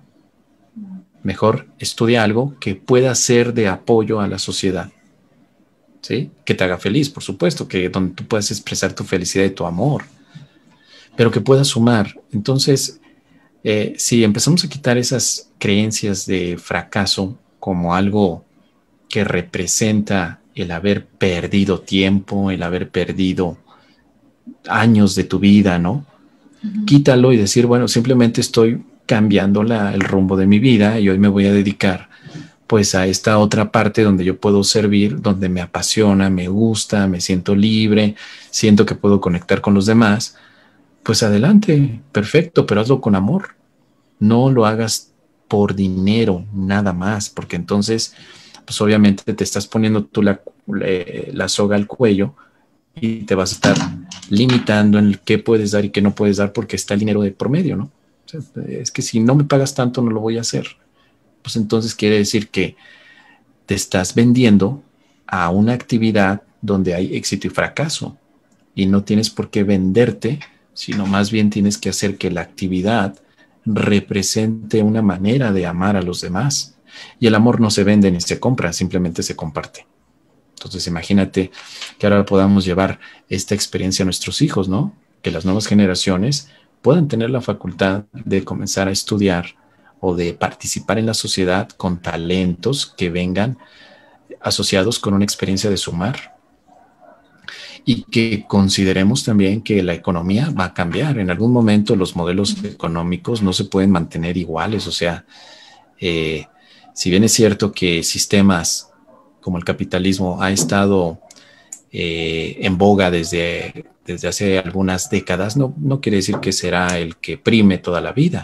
Mejor estudia algo que pueda ser de apoyo a la sociedad, ¿sí? Que te haga feliz, por supuesto, que donde tú puedas expresar tu felicidad y tu amor, pero que puedas sumar. Entonces, eh, si empezamos a quitar esas creencias de fracaso como algo que representa el haber perdido tiempo, el haber perdido años de tu vida, ¿no? Uh-huh. Quítalo y decir, bueno, simplemente estoy cambiando la, el rumbo de mi vida y hoy me voy a dedicar pues a esta otra parte donde yo puedo servir, donde me apasiona, me gusta, me siento libre, siento que puedo conectar con los demás. Pues adelante, perfecto, pero hazlo con amor. No lo hagas por dinero, nada más, porque entonces, pues obviamente te estás poniendo tú la, la, la soga al cuello y te vas a estar limitando en qué puedes dar y qué no puedes dar porque está el dinero de por medio, ¿no? O sea, es que si no me pagas tanto, no lo voy a hacer. Pues entonces quiere decir que te estás vendiendo a una actividad donde hay éxito y fracaso y no tienes por qué venderte, sino más bien tienes que hacer que la actividad represente una manera de amar a los demás. Y el amor no se vende ni se compra, simplemente se comparte. Entonces imagínate que ahora podamos llevar esta experiencia a nuestros hijos, ¿no? Que las nuevas generaciones puedan tener la facultad de comenzar a estudiar o de participar en la sociedad con talentos que vengan asociados con una experiencia de sumar. Y que consideremos también que la economía va a cambiar. En algún momento los modelos económicos no se pueden mantener iguales. O sea, eh, si bien es cierto que sistemas como el capitalismo ha estado eh, en boga desde, desde hace algunas décadas, no, no quiere decir que será el que prime toda la vida.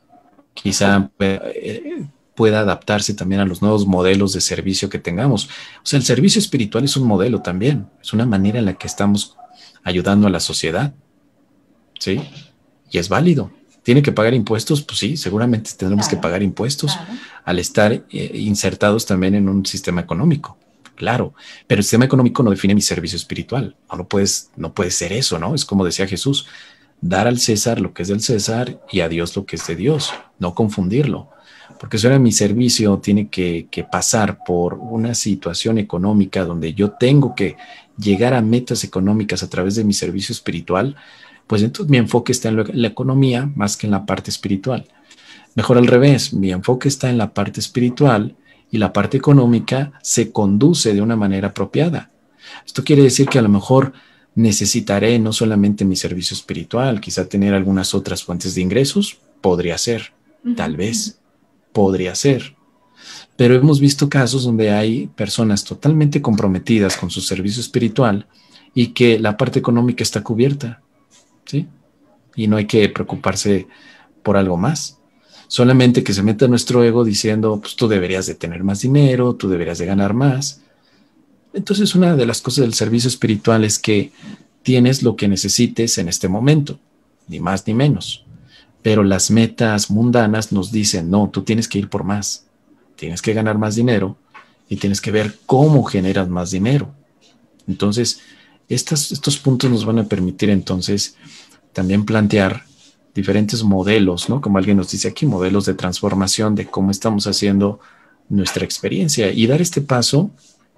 Quizá eh, pueda adaptarse también a los nuevos modelos de servicio que tengamos. O sea, el servicio espiritual es un modelo también, es una manera en la que estamos ayudando a la sociedad, ¿sí? Y es válido. ¿Tiene que pagar impuestos? Pues sí, seguramente tendremos claro, que pagar impuestos claro. al estar eh, insertados también en un sistema económico. Claro, pero el sistema económico no define mi servicio espiritual. No, no, puedes, no puede ser eso, ¿no? Es como decía Jesús, dar al César lo que es del César y a Dios lo que es de Dios, no confundirlo. Porque eso era mi servicio, tiene que, que pasar por una situación económica donde yo tengo que llegar a metas económicas a través de mi servicio espiritual, pues entonces mi enfoque está en la, en la economía más que en la parte espiritual. Mejor al revés, mi enfoque está en la parte espiritual y la parte económica se conduce de una manera apropiada. Esto quiere decir que a lo mejor necesitaré no solamente mi servicio espiritual, quizá tener algunas otras fuentes de ingresos, podría ser, uh-huh. tal vez. Podría ser, pero hemos visto casos donde hay personas totalmente comprometidas con su servicio espiritual y que la parte económica está cubierta, ¿sí? Y no hay que preocuparse por algo más, solamente que se meta nuestro ego diciendo, pues tú deberías de tener más dinero, tú deberías de ganar más. Entonces, una de las cosas del servicio espiritual es que tienes lo que necesites en este momento, ni más ni menos. Pero las metas mundanas nos dicen, no, tú tienes que ir por más, tienes que ganar más dinero y tienes que ver cómo generas más dinero. Entonces, estas, estos puntos nos van a permitir entonces también plantear diferentes modelos, ¿no? Como alguien nos dice aquí, modelos de transformación de cómo estamos haciendo nuestra experiencia. Y dar este paso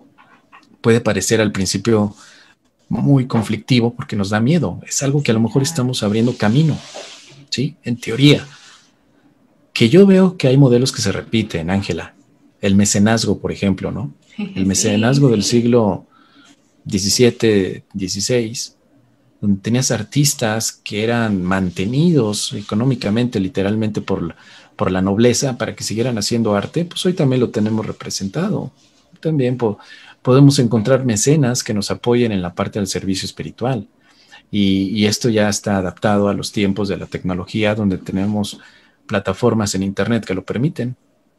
puede parecer al principio muy conflictivo porque nos da miedo. Es algo que a lo mejor estamos abriendo camino. ¿Sí? En teoría, que yo veo que hay modelos que se repiten, Ángela. El mecenazgo, por ejemplo, ¿no? El mecenazgo sí, sí. del siglo diecisiete, dieciséis, donde tenías artistas que eran mantenidos económicamente, literalmente, por, por la nobleza para que siguieran haciendo arte, pues hoy también lo tenemos representado. También po- podemos encontrar mecenas que nos apoyen en la parte del servicio espiritual. Y, y esto ya está adaptado a los tiempos de la tecnología, donde tenemos plataformas en internet que lo permiten.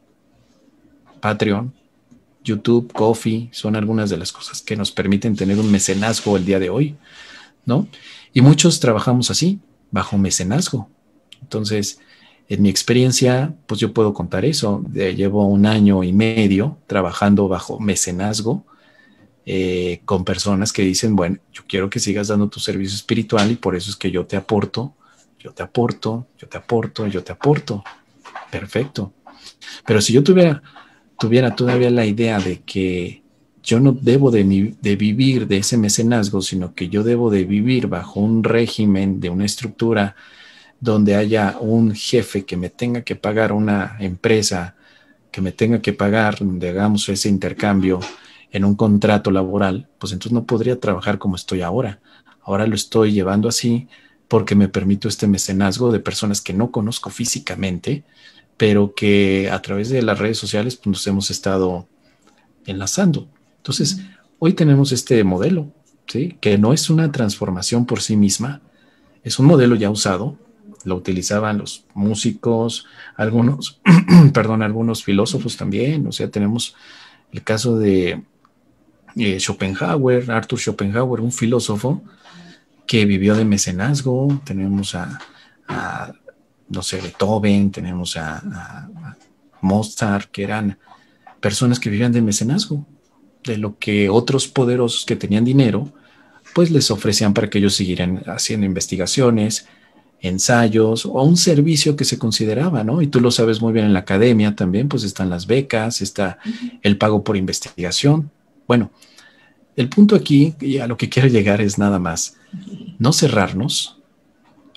Patreon, YouTube, Ko-fi, son algunas de las cosas que nos permiten tener un mecenazgo el día de hoy, ¿no? Y muchos trabajamos así, bajo mecenazgo. Entonces, en mi experiencia, pues yo puedo contar eso. Eh, llevo un año y medio trabajando bajo mecenazgo, Eh, con personas que dicen, bueno, yo quiero que sigas dando tu servicio espiritual y por eso es que yo te aporto, yo te aporto, yo te aporto, yo te aporto. Perfecto. Pero si yo tuviera, tuviera todavía la idea de que yo no debo de, mi, de vivir de ese mecenazgo, sino que yo debo de vivir bajo un régimen de una estructura donde haya un jefe que me tenga que pagar, una empresa que me tenga que pagar, donde hagamos ese intercambio en un contrato laboral, pues entonces no podría trabajar como estoy ahora. Ahora lo estoy llevando así porque me permito este mecenazgo de personas que no conozco físicamente, pero que a través de las redes sociales pues, nos hemos estado enlazando. Entonces, mm. hoy tenemos este modelo, ¿sí? Que no es una transformación por sí misma, es un modelo ya usado, lo utilizaban los músicos, algunos, perdón, algunos filósofos también, o sea, tenemos el caso de Eh, Schopenhauer, Arthur Schopenhauer, un filósofo que vivió de mecenazgo. Tenemos a, a no sé, Beethoven, tenemos a, a, a Mozart, que eran personas que vivían de mecenazgo, de lo que otros poderosos que tenían dinero, pues les ofrecían para que ellos siguieran haciendo investigaciones, ensayos o un servicio que se consideraba, ¿no? Y tú lo sabes muy bien en la academia también, pues están las becas, está el pago por investigación. Bueno, el punto aquí, y a lo que quiero llegar es nada más, no cerrarnos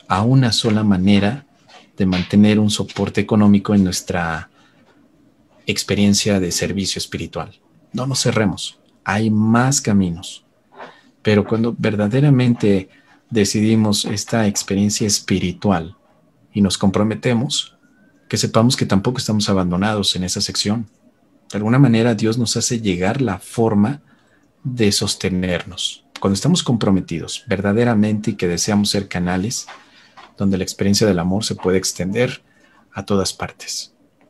a una sola manera de mantener un soporte económico en nuestra experiencia de servicio espiritual. No nos cerremos, hay más caminos, pero cuando verdaderamente decidimos esta experiencia espiritual y nos comprometemos, que sepamos que tampoco estamos abandonados en esa sección. De alguna manera Dios nos hace llegar la forma de sostenernos. Cuando estamos comprometidos verdaderamente y que deseamos ser canales donde la experiencia del amor se puede extender a todas partes.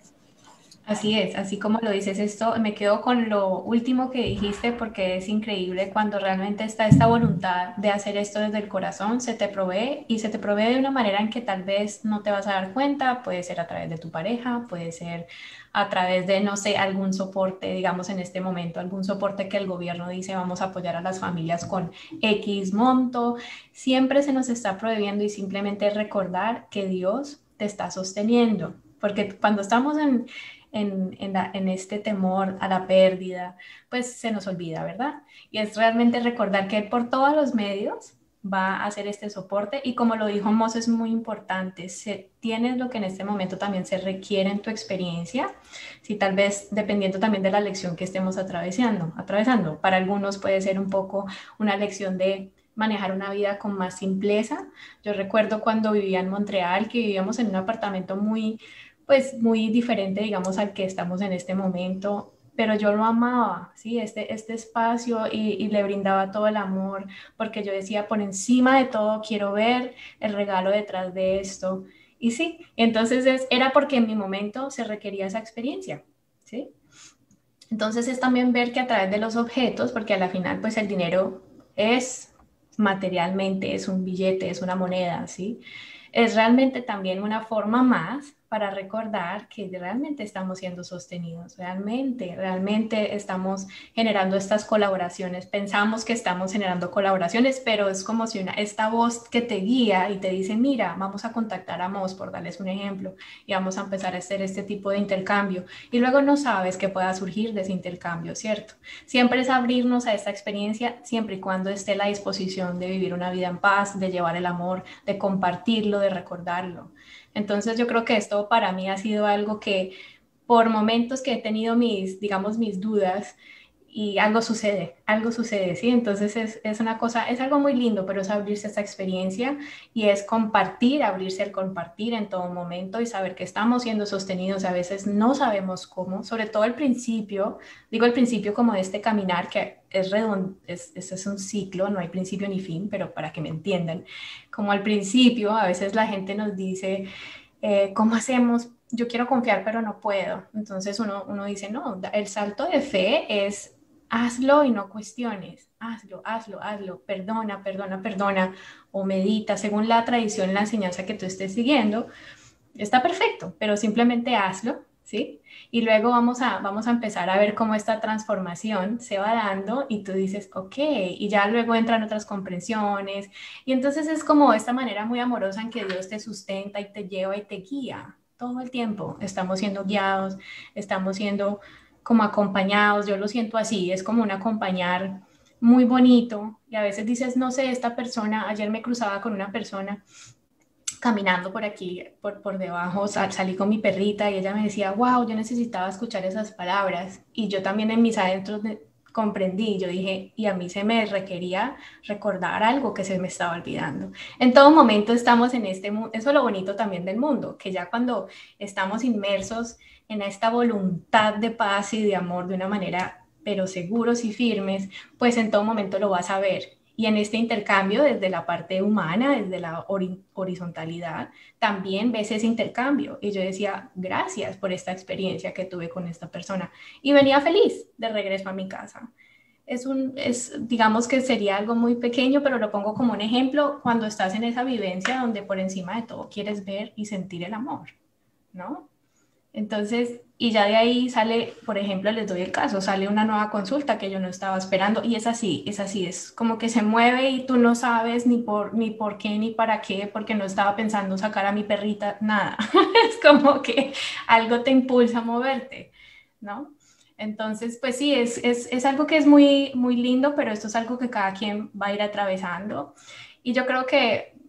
Así es, así como lo dices, esto me quedo con lo último que dijiste porque es increíble cuando realmente está esta voluntad de hacer esto desde el corazón, se te provee y se te provee de una manera en que tal vez no te vas a dar cuenta, puede ser a través de tu pareja, puede ser a través de, no sé, algún soporte, digamos en este momento, algún soporte que el gobierno dice vamos a apoyar a las familias con X monto, siempre se nos está prohibiendo y simplemente recordar que Dios te está sosteniendo, porque cuando estamos en en, en, la, en, este temor a la pérdida, pues se nos olvida, ¿verdad? Y es realmente recordar que Él por todos los medios va a hacer este soporte y como lo dijo Mos, es muy importante, se, tienes lo que en este momento también se requiere en tu experiencia, si tal vez dependiendo también de la lección que estemos atravesando, atravesando. Para algunos puede ser un poco una lección de manejar una vida con más simpleza. Yo recuerdo cuando vivía en Montreal, que vivíamos en un apartamento muy pues muy diferente, digamos, al que estamos en este momento, pero yo lo amaba, ¿sí? Este, este espacio y, y le brindaba todo el amor, porque yo decía, por encima de todo, quiero ver el regalo detrás de esto. Y sí, entonces es, era porque en mi momento se requería esa experiencia, ¿sí? Entonces es también ver que a través de los objetos, porque a la final, pues el dinero es materialmente, es un billete, es una moneda, ¿sí? Es realmente también una forma más para recordar que realmente estamos siendo sostenidos, realmente, realmente estamos generando estas colaboraciones. Pensamos que estamos generando colaboraciones, pero es como si una, esta voz que te guía y te dice, mira, vamos a contactar a Mos, por darles un ejemplo, y vamos a empezar a hacer este tipo de intercambio. Y luego no sabes qué pueda surgir de ese intercambio, ¿cierto? Siempre es abrirnos a esta experiencia, siempre y cuando esté la disposición de vivir una vida en paz, de llevar el amor, de compartirlo, de recordarlo. Entonces yo creo que esto para mí ha sido algo que por momentos que he tenido mis, digamos, mis dudas y algo sucede, algo sucede, ¿sí? Entonces es, es una cosa, es algo muy lindo, pero es abrirse a esta experiencia y es compartir, abrirse al compartir en todo momento y saber que estamos siendo sostenidos, a veces no sabemos cómo, sobre todo al principio, digo al principio como de este caminar que es redondo, es, es, es un ciclo, no hay principio ni fin, pero para que me entiendan, como al principio a veces la gente nos dice, eh, ¿cómo hacemos? Yo quiero confiar, pero no puedo. Entonces uno, uno dice, no, el salto de fe es hazlo y no cuestiones, hazlo, hazlo, hazlo, perdona, perdona, perdona, o medita, según la tradición, la enseñanza que tú estés siguiendo, está perfecto, pero simplemente hazlo, ¿sí? Y luego vamos a, vamos a empezar a ver cómo esta transformación se va dando y tú dices, ok, y ya luego entran otras comprensiones, y entonces es como esta manera muy amorosa en que Dios te sustenta y te lleva y te guía todo el tiempo, estamos siendo guiados, estamos siendo como acompañados, yo lo siento así, es como un acompañar muy bonito y a veces dices, no sé, esta persona, ayer me cruzaba con una persona caminando por aquí, por, por debajo, sal, salí con mi perrita y ella me decía, wow, yo necesitaba escuchar esas palabras y yo también en mis adentros de, comprendí, yo dije, y a mí se me requería recordar algo que se me estaba olvidando. En todo momento estamos en este mundo, eso es lo bonito también del mundo, que ya cuando estamos inmersos en esta voluntad de paz y de amor de una manera, pero seguros y firmes, pues en todo momento lo vas a ver. Y en este intercambio, desde la parte humana, desde la horizontalidad, también ves ese intercambio. Y yo decía, gracias por esta experiencia que tuve con esta persona. Y venía feliz de regreso a mi casa. Es un, es, digamos que sería algo muy pequeño, pero lo pongo como un ejemplo cuando estás en esa vivencia donde por encima de todo quieres ver y sentir el amor, ¿no? Entonces, y ya de ahí sale, por ejemplo, les doy el caso, sale una nueva consulta que yo no estaba esperando y es así, es así, es como que se mueve y tú no sabes ni por, ni por qué ni para qué, porque no estaba pensando sacar a mi perrita, nada. Es como que algo te impulsa a moverte, ¿no? Entonces, pues sí, es, es, es algo que es muy, muy lindo, pero esto es algo que cada quien va a ir atravesando. Y yo creo que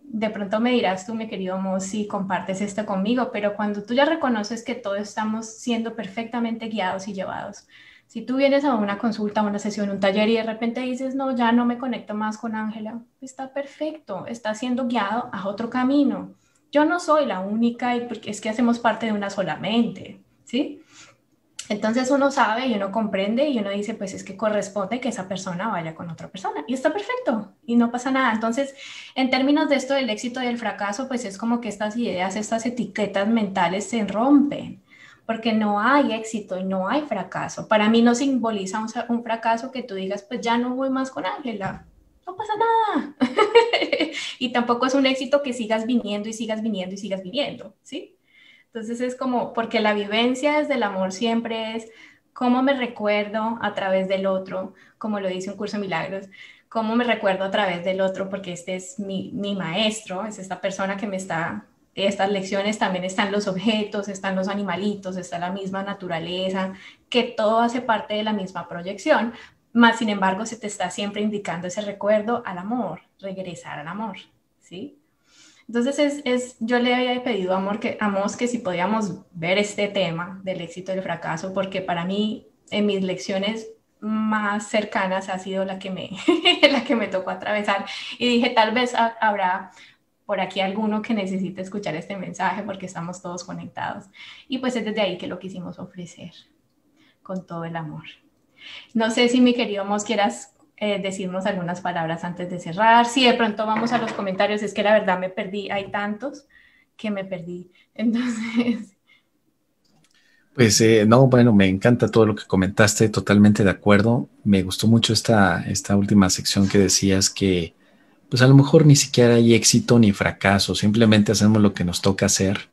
de pronto me dirás tú, mi querido Mo, si compartes esto conmigo, pero cuando tú ya reconoces que todos estamos siendo perfectamente guiados y llevados, si tú vienes a una consulta, a una sesión, un taller y de repente dices, no, ya no me conecto más con Ángela, está perfecto, está siendo guiado a otro camino. Yo no soy la única, y porque es que hacemos parte de una sola mente, ¿sí? Entonces uno sabe y uno comprende y uno dice, pues es que corresponde que esa persona vaya con otra persona y está perfecto y no pasa nada. Entonces, en términos de esto del éxito y del fracaso, pues es como que estas ideas, estas etiquetas mentales se rompen porque no hay éxito y no hay fracaso. Para mí no simboliza un, un fracaso que tú digas, pues ya no voy más con Ángela. No pasa nada. Y tampoco es un éxito que sigas viniendo y sigas viniendo y sigas viniendo, ¿sí? Entonces es como, porque la vivencia desde el amor siempre es cómo me recuerdo a través del otro, como lo dice un curso de milagros, cómo me recuerdo a través del otro, porque este es mi, mi maestro, es esta persona que me está, estas lecciones también están los objetos, están los animalitos, está la misma naturaleza, que todo hace parte de la misma proyección, más sin embargo se te está siempre indicando ese recuerdo al amor, regresar al amor, ¿sí? Entonces, es, es, yo le había pedido a, Amor que, a Mos que si podíamos ver este tema del éxito y el fracaso, porque para mí, en mis lecciones más cercanas, ha sido la que me, la que me tocó atravesar. Y dije, tal vez ha, habrá por aquí alguno que necesite escuchar este mensaje, porque estamos todos conectados. Y pues es desde ahí que lo quisimos ofrecer, con todo el amor. No sé si mi querido Mos quieras eh, decirnos algunas palabras antes de cerrar. Si de pronto vamos a los comentarios, es que la verdad me perdí, hay tantos que me perdí. Entonces... Pues eh, no, bueno, me encanta todo lo que comentaste, totalmente de acuerdo. Me gustó mucho esta, esta última sección que decías que pues a lo mejor ni siquiera hay éxito ni fracaso, simplemente hacemos lo que nos toca hacer.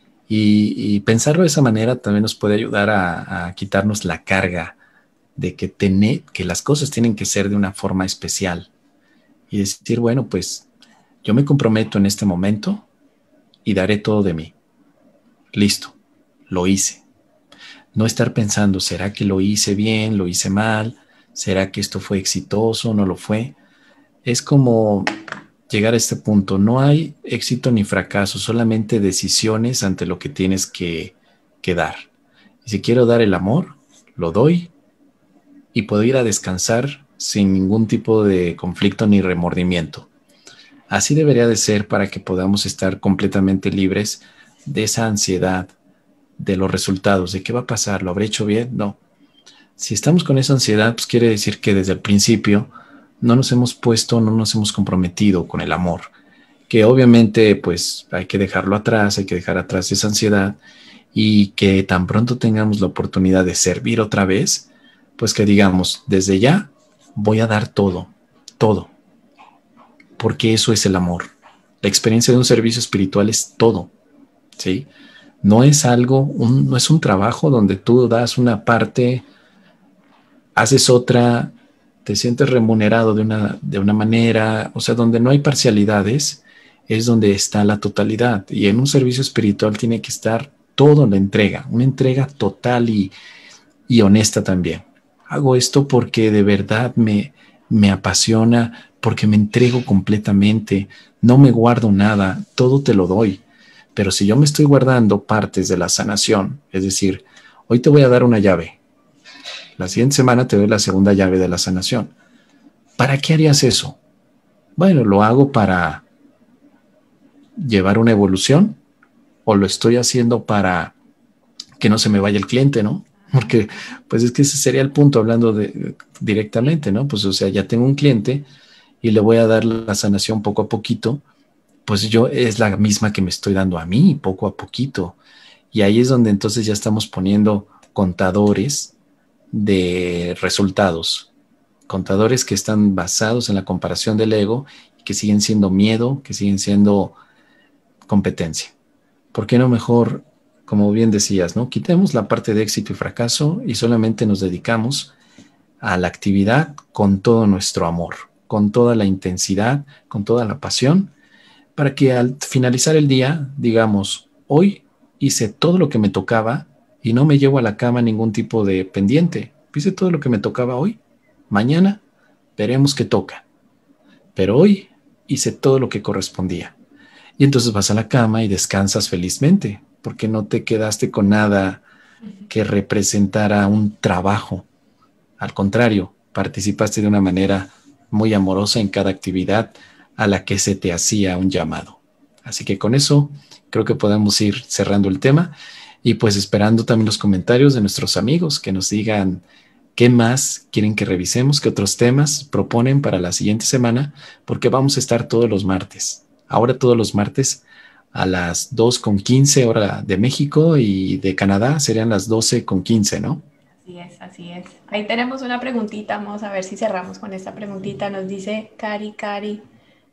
Y, y pensarlo de esa manera también nos puede ayudar a, a quitarnos la carga de que, tener, que las cosas tienen que ser de una forma especial. Y decir, bueno, pues yo me comprometo en este momento y daré todo de mí. Listo, lo hice. No estar pensando, ¿será que lo hice bien, lo hice mal? ¿Será que esto fue exitoso, no lo fue? Es como llegar a este punto. No hay éxito ni fracaso, solamente decisiones ante lo que tienes que, que dar. Y si quiero dar el amor, lo doy y puedo ir a descansar sin ningún tipo de conflicto ni remordimiento. Así debería de ser para que podamos estar completamente libres de esa ansiedad, de los resultados, de qué va a pasar, ¿lo habré hecho bien? No. Si estamos con esa ansiedad, pues quiere decir que desde el principio no nos hemos puesto, no nos hemos comprometido con el amor, que obviamente pues hay que dejarlo atrás, hay que dejar atrás esa ansiedad y que tan pronto tengamos la oportunidad de servir otra vez, pues que digamos, desde ya voy a dar todo, todo, porque eso es el amor. La experiencia de un servicio espiritual es todo, ¿sí? No es algo, un, no es un trabajo donde tú das una parte, haces otra, te sientes remunerado de una, de una manera, o sea, donde no hay parcialidades, es donde está la totalidad. Y en un servicio espiritual tiene que estar todo la entrega, una entrega total y, y honesta también. Hago esto porque de verdad me, me apasiona, porque me entrego completamente, no me guardo nada, todo te lo doy. Pero si yo me estoy guardando partes de la sanación, es decir, hoy te voy a dar una llave, la siguiente semana te doy la segunda llave de la sanación. ¿Para qué harías eso? Bueno, lo hago para llevar una evolución o lo estoy haciendo para que no se me vaya el cliente, ¿no? Porque pues es que ese sería el punto hablando de, directamente, ¿no? Pues o sea, ya tengo un cliente y le voy a dar la sanación poco a poquito, pues yo es la misma que me estoy dando a mí, poco a poquito. Y ahí es donde entonces ya estamos poniendo contadores de resultados, contadores que están basados en la comparación del ego y que siguen siendo miedo, que siguen siendo competencia. ¿Por qué no mejor, como bien decías, ¿no? Quitemos la parte de éxito y fracaso y solamente nos dedicamos a la actividad con todo nuestro amor, con toda la intensidad, con toda la pasión, para que al finalizar el día digamos, hoy hice todo lo que me tocaba y no me llevo a la cama ningún tipo de pendiente. Hice todo lo que me tocaba hoy. Mañana veremos qué toca. Pero hoy hice todo lo que correspondía. y entonces vas a la cama y descansas felizmente, porque no te quedaste con nada que representara un trabajo. Al contrario, participaste de una manera muy amorosa en cada actividad a la que se te hacía un llamado. Así que con eso creo que podemos ir cerrando el tema y pues esperando también los comentarios de nuestros amigos que nos digan qué más quieren que revisemos, qué otros temas proponen para la siguiente semana, porque vamos a estar todos los martes. Ahora todos los martes a las dos con quince hora de México y de Canadá serían las doce con quince, ¿no? Así es, así es. Ahí tenemos una preguntita, vamos a ver si cerramos con esta preguntita. Nos dice Cari, Cari,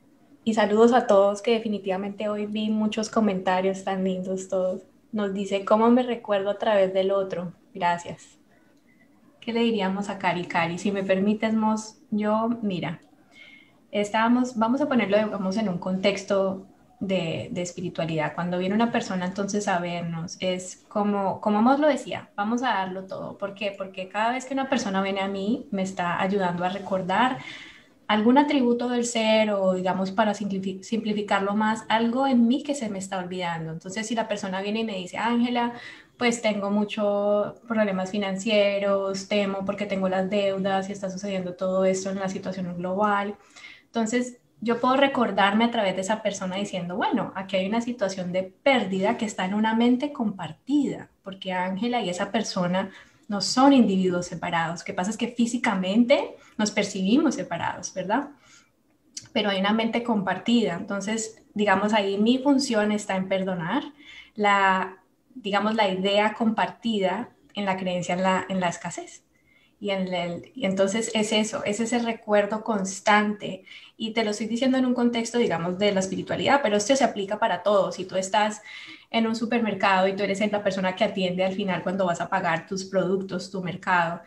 y saludos a todos, que definitivamente hoy vi muchos comentarios tan lindos todos. Nos dice, ¿cómo me recuerdo a través del otro? Gracias. ¿Qué le diríamos a Cari, Cari? Si me permites, Mos, yo, mira, estábamos, vamos a ponerlo, digamos, en un contexto de, de espiritualidad. Cuando viene una persona entonces a vernos, es como, como Mos lo decía, vamos a darlo todo. ¿Por qué? Porque cada vez que una persona viene a mí, me está ayudando a recordar algún atributo del ser o digamos para simplificarlo más, algo en mí que se me está olvidando. Entonces si la persona viene y me dice, Ángela, pues tengo muchos problemas financieros, temo porque tengo las deudas y está sucediendo todo esto en la situación global. Entonces yo puedo recordarme a través de esa persona diciendo, bueno, aquí hay una situación de pérdida que está en una mente compartida, porque Ángela y esa persona no son individuos separados. Lo que pasa es que físicamente nos percibimos separados, ¿verdad? Pero hay una mente compartida. Entonces, digamos, ahí mi función está en perdonar la, digamos, la idea compartida en la creencia en la, en la escasez. Y, en el, y entonces es eso, es ese recuerdo constante. Y te lo estoy diciendo en un contexto, digamos, de la espiritualidad, pero esto se aplica para todos. Si tú estás en un supermercado y tú eres la persona que atiende al final cuando vas a pagar tus productos, tu mercado,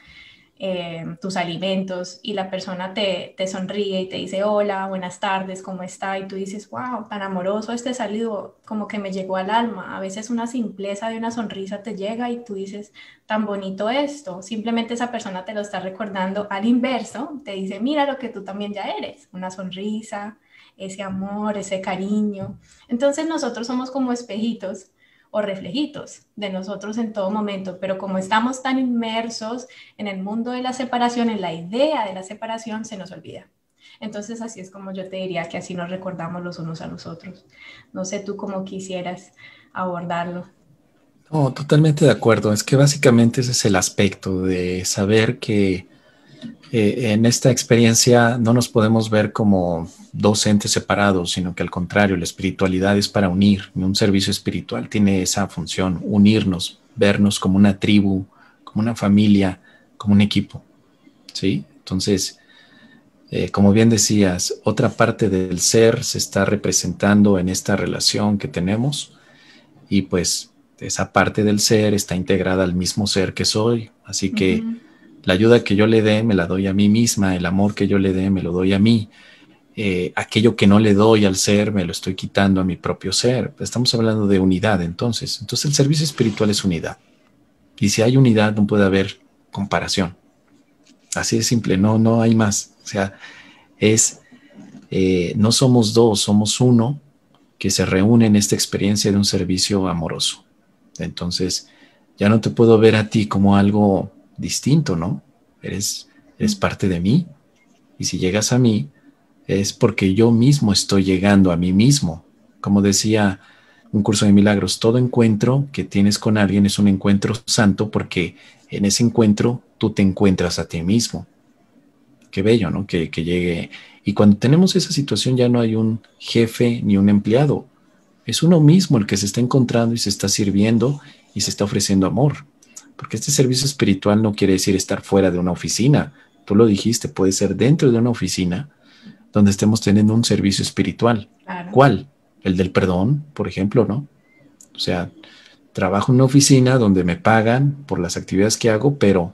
eh, tus alimentos, y la persona te, te sonríe y te dice hola, buenas tardes, ¿cómo está? Y tú dices, wow, tan amoroso este saludo, como que me llegó al alma. A veces una simpleza de una sonrisa te llega y tú dices, tan bonito esto. Simplemente esa persona te lo está recordando al inverso, te dice, mira lo que tú también ya eres, una sonrisa, ese amor, ese cariño. Entonces nosotros somos como espejitos o reflejitos de nosotros en todo momento, pero como estamos tan inmersos en el mundo de la separación, en la idea de la separación, se nos olvida. Entonces así es como yo te diría que así nos recordamos los unos a los otros. No sé tú cómo quisieras abordarlo. No, totalmente de acuerdo. Es que básicamente ese es el aspecto de saber que eh, en esta experiencia no nos podemos ver como dos entes separados, sino que al contrario, la espiritualidad es para unir. Un servicio espiritual tiene esa función, unirnos, vernos como una tribu, como una familia, como un equipo, ¿sí? Entonces, eh, como bien decías, otra parte del ser se está representando en esta relación que tenemos y pues esa parte del ser está integrada al mismo ser que soy, así que Uh-huh. la ayuda que yo le dé me la doy a mí misma, el amor que yo le dé me lo doy a mí. Eh, aquello que no le doy al ser me lo estoy quitando a mi propio ser. Estamos hablando de unidad entonces. Entonces el servicio espiritual es unidad. Y si hay unidad no puede haber comparación. Así de simple, no, no hay más. O sea, es, eh, no somos dos, somos uno que se reúne en esta experiencia de un servicio amoroso. Entonces ya no te puedo ver a ti como algo distinto, ¿no? Eres, eres parte de mí. Y si llegas a mí, es porque yo mismo estoy llegando a mí mismo. Como decía un curso de milagros, todo encuentro que tienes con alguien es un encuentro santo porque en ese encuentro tú te encuentras a ti mismo. Qué bello, ¿no? Que, que llegue. Y cuando tenemos esa situación ya no hay un jefe ni un empleado. Es uno mismo el que se está encontrando y se está sirviendo y se está ofreciendo amor. Porque este servicio espiritual no quiere decir estar fuera de una oficina. Tú lo dijiste, puede ser dentro de una oficina donde estemos teniendo un servicio espiritual. Claro. ¿Cuál? El del perdón, por ejemplo, ¿no? O sea, trabajo en una oficina donde me pagan por las actividades que hago, pero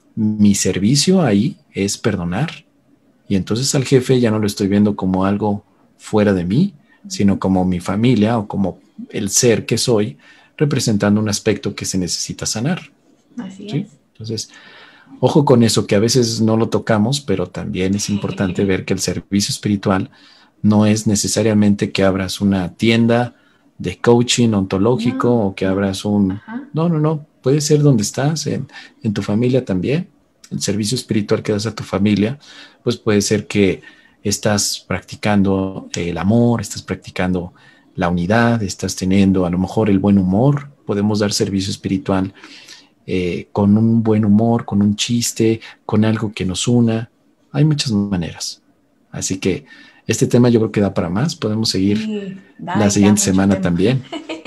mi servicio ahí es perdonar. Y entonces al jefe ya no lo estoy viendo como algo fuera de mí, sino como mi familia o como el ser que soy, representando un aspecto que se necesita sanar. Así ¿Sí? es. Entonces, ojo con eso, que a veces no lo tocamos, pero también es importante ver que el servicio espiritual No es necesariamente que abras una tienda de coaching ontológico No, o que no. abras un... Ajá. No, no, no. Puede ser donde estás, en, en tu familia también. El servicio espiritual que das a tu familia, pues puede ser que estás practicando el amor, estás practicando la unidad, estás teniendo a lo mejor el buen humor. Podemos dar servicio espiritual eh, con un buen humor, con un chiste, con algo que nos una. Hay muchas maneras. Así que este tema yo creo que da para más. Podemos seguir Sí, da la y da siguiente mucho semana tema. también.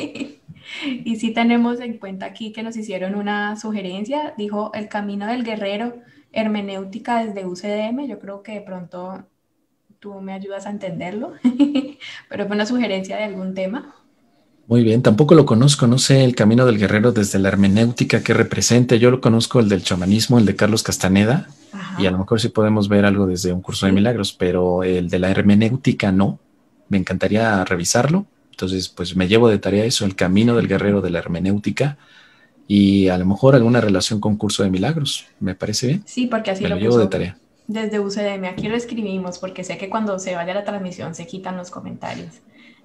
Y sí tenemos en cuenta aquí que nos hicieron una sugerencia, dijo el camino del guerrero, hermenéutica desde U C D M, yo creo que de pronto tú me ayudas a entenderlo, pero fue una sugerencia de algún tema. Muy bien, tampoco lo conozco, no sé el camino del guerrero desde la hermenéutica que representa. Yo lo conozco el del chamanismo, el de Carlos Castaneda, y a lo Ajá, mejor sí podemos ver algo desde un curso de sí, milagros, pero el de la hermenéutica no. Me encantaría revisarlo. Entonces, pues me llevo de tarea eso, el camino del guerrero de la hermenéutica y a lo mejor alguna relación con curso de milagros. ¿Me parece bien? sí, porque así Me lo lo llevo de puso tarea. desde U C D M, aquí lo escribimos porque sé que cuando se vaya la transmisión se quitan los comentarios.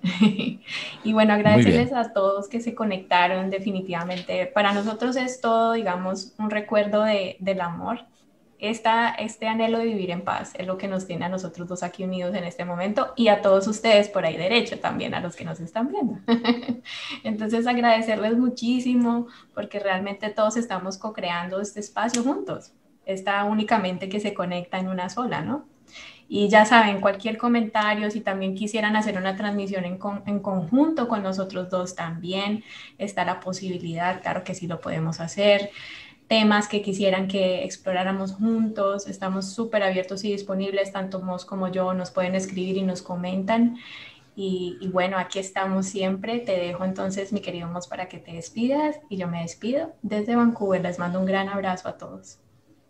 Y bueno, Muy agradecerles bien. a todos que se conectaron definitivamente. Para nosotros es todo, digamos, un recuerdo de, del amor. Esta, este anhelo de vivir en paz es lo que nos tiene a nosotros dos aquí unidos en este momento y a todos ustedes por ahí derecho también, a los que nos están viendo. Entonces agradecerles muchísimo porque realmente todos estamos co-creando este espacio juntos. Está únicamente que se conecta en una sola, ¿no? Y ya saben, cualquier comentario, si también quisieran hacer una transmisión en, con, en conjunto con nosotros dos también, está la posibilidad, claro que sí lo podemos hacer. Temas que quisieran que exploráramos juntos, estamos súper abiertos y disponibles, tanto Mos como yo nos pueden escribir y nos comentan. Y, y bueno, aquí estamos siempre. Te dejo entonces, mi querido Mos, para que te despidas y yo me despido desde Vancouver. Les mando un gran abrazo a todos.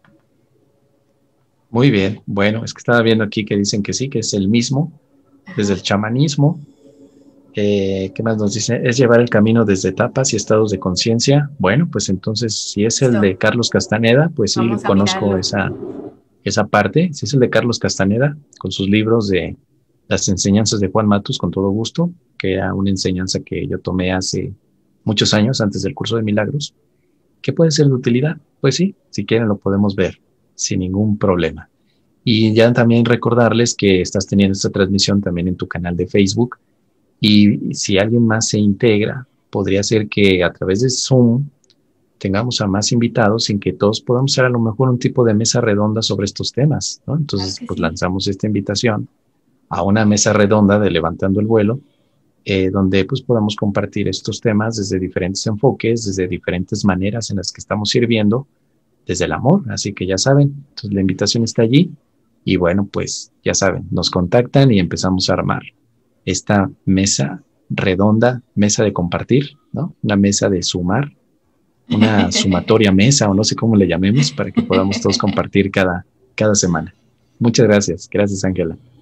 Muy bien. Bueno, es que estaba viendo aquí que dicen que sí, que es el mismo, desde el Ajá. chamanismo. Eh, ¿qué más nos dice? Es llevar el camino desde etapas y estados de conciencia. Bueno, pues entonces, si es el Listo, de Carlos Castaneda, pues sí, vamos a conozco mirarlo. esa, esa parte. Si es el de Carlos Castaneda, con sus libros de las enseñanzas de Juan Matus, con todo gusto, que era una enseñanza que yo tomé hace muchos años antes del curso de milagros, que puede ser de utilidad. Pues sí, si quieren lo podemos ver sin ningún problema. Y ya también recordarles que estás teniendo esta transmisión también en tu canal de Facebook y si alguien más se integra, podría ser que a través de Zoom tengamos a más invitados sin que todos podamos hacer a lo mejor un tipo de mesa redonda sobre estos temas, ¿no? Claro Entonces, que pues sí. lanzamos esta invitación a una mesa redonda de Levantando el Vuelo, eh, donde pues podamos compartir estos temas desde diferentes enfoques, desde diferentes maneras en las que estamos sirviendo, desde el amor. Así que ya saben, entonces la invitación está allí y bueno, pues ya saben, nos contactan y empezamos a armar esta mesa redonda, mesa de compartir, ¿no? Una mesa de sumar, una sumatoria mesa o no sé cómo le llamemos para que podamos todos compartir cada, cada semana. Muchas gracias. Gracias, Ángela.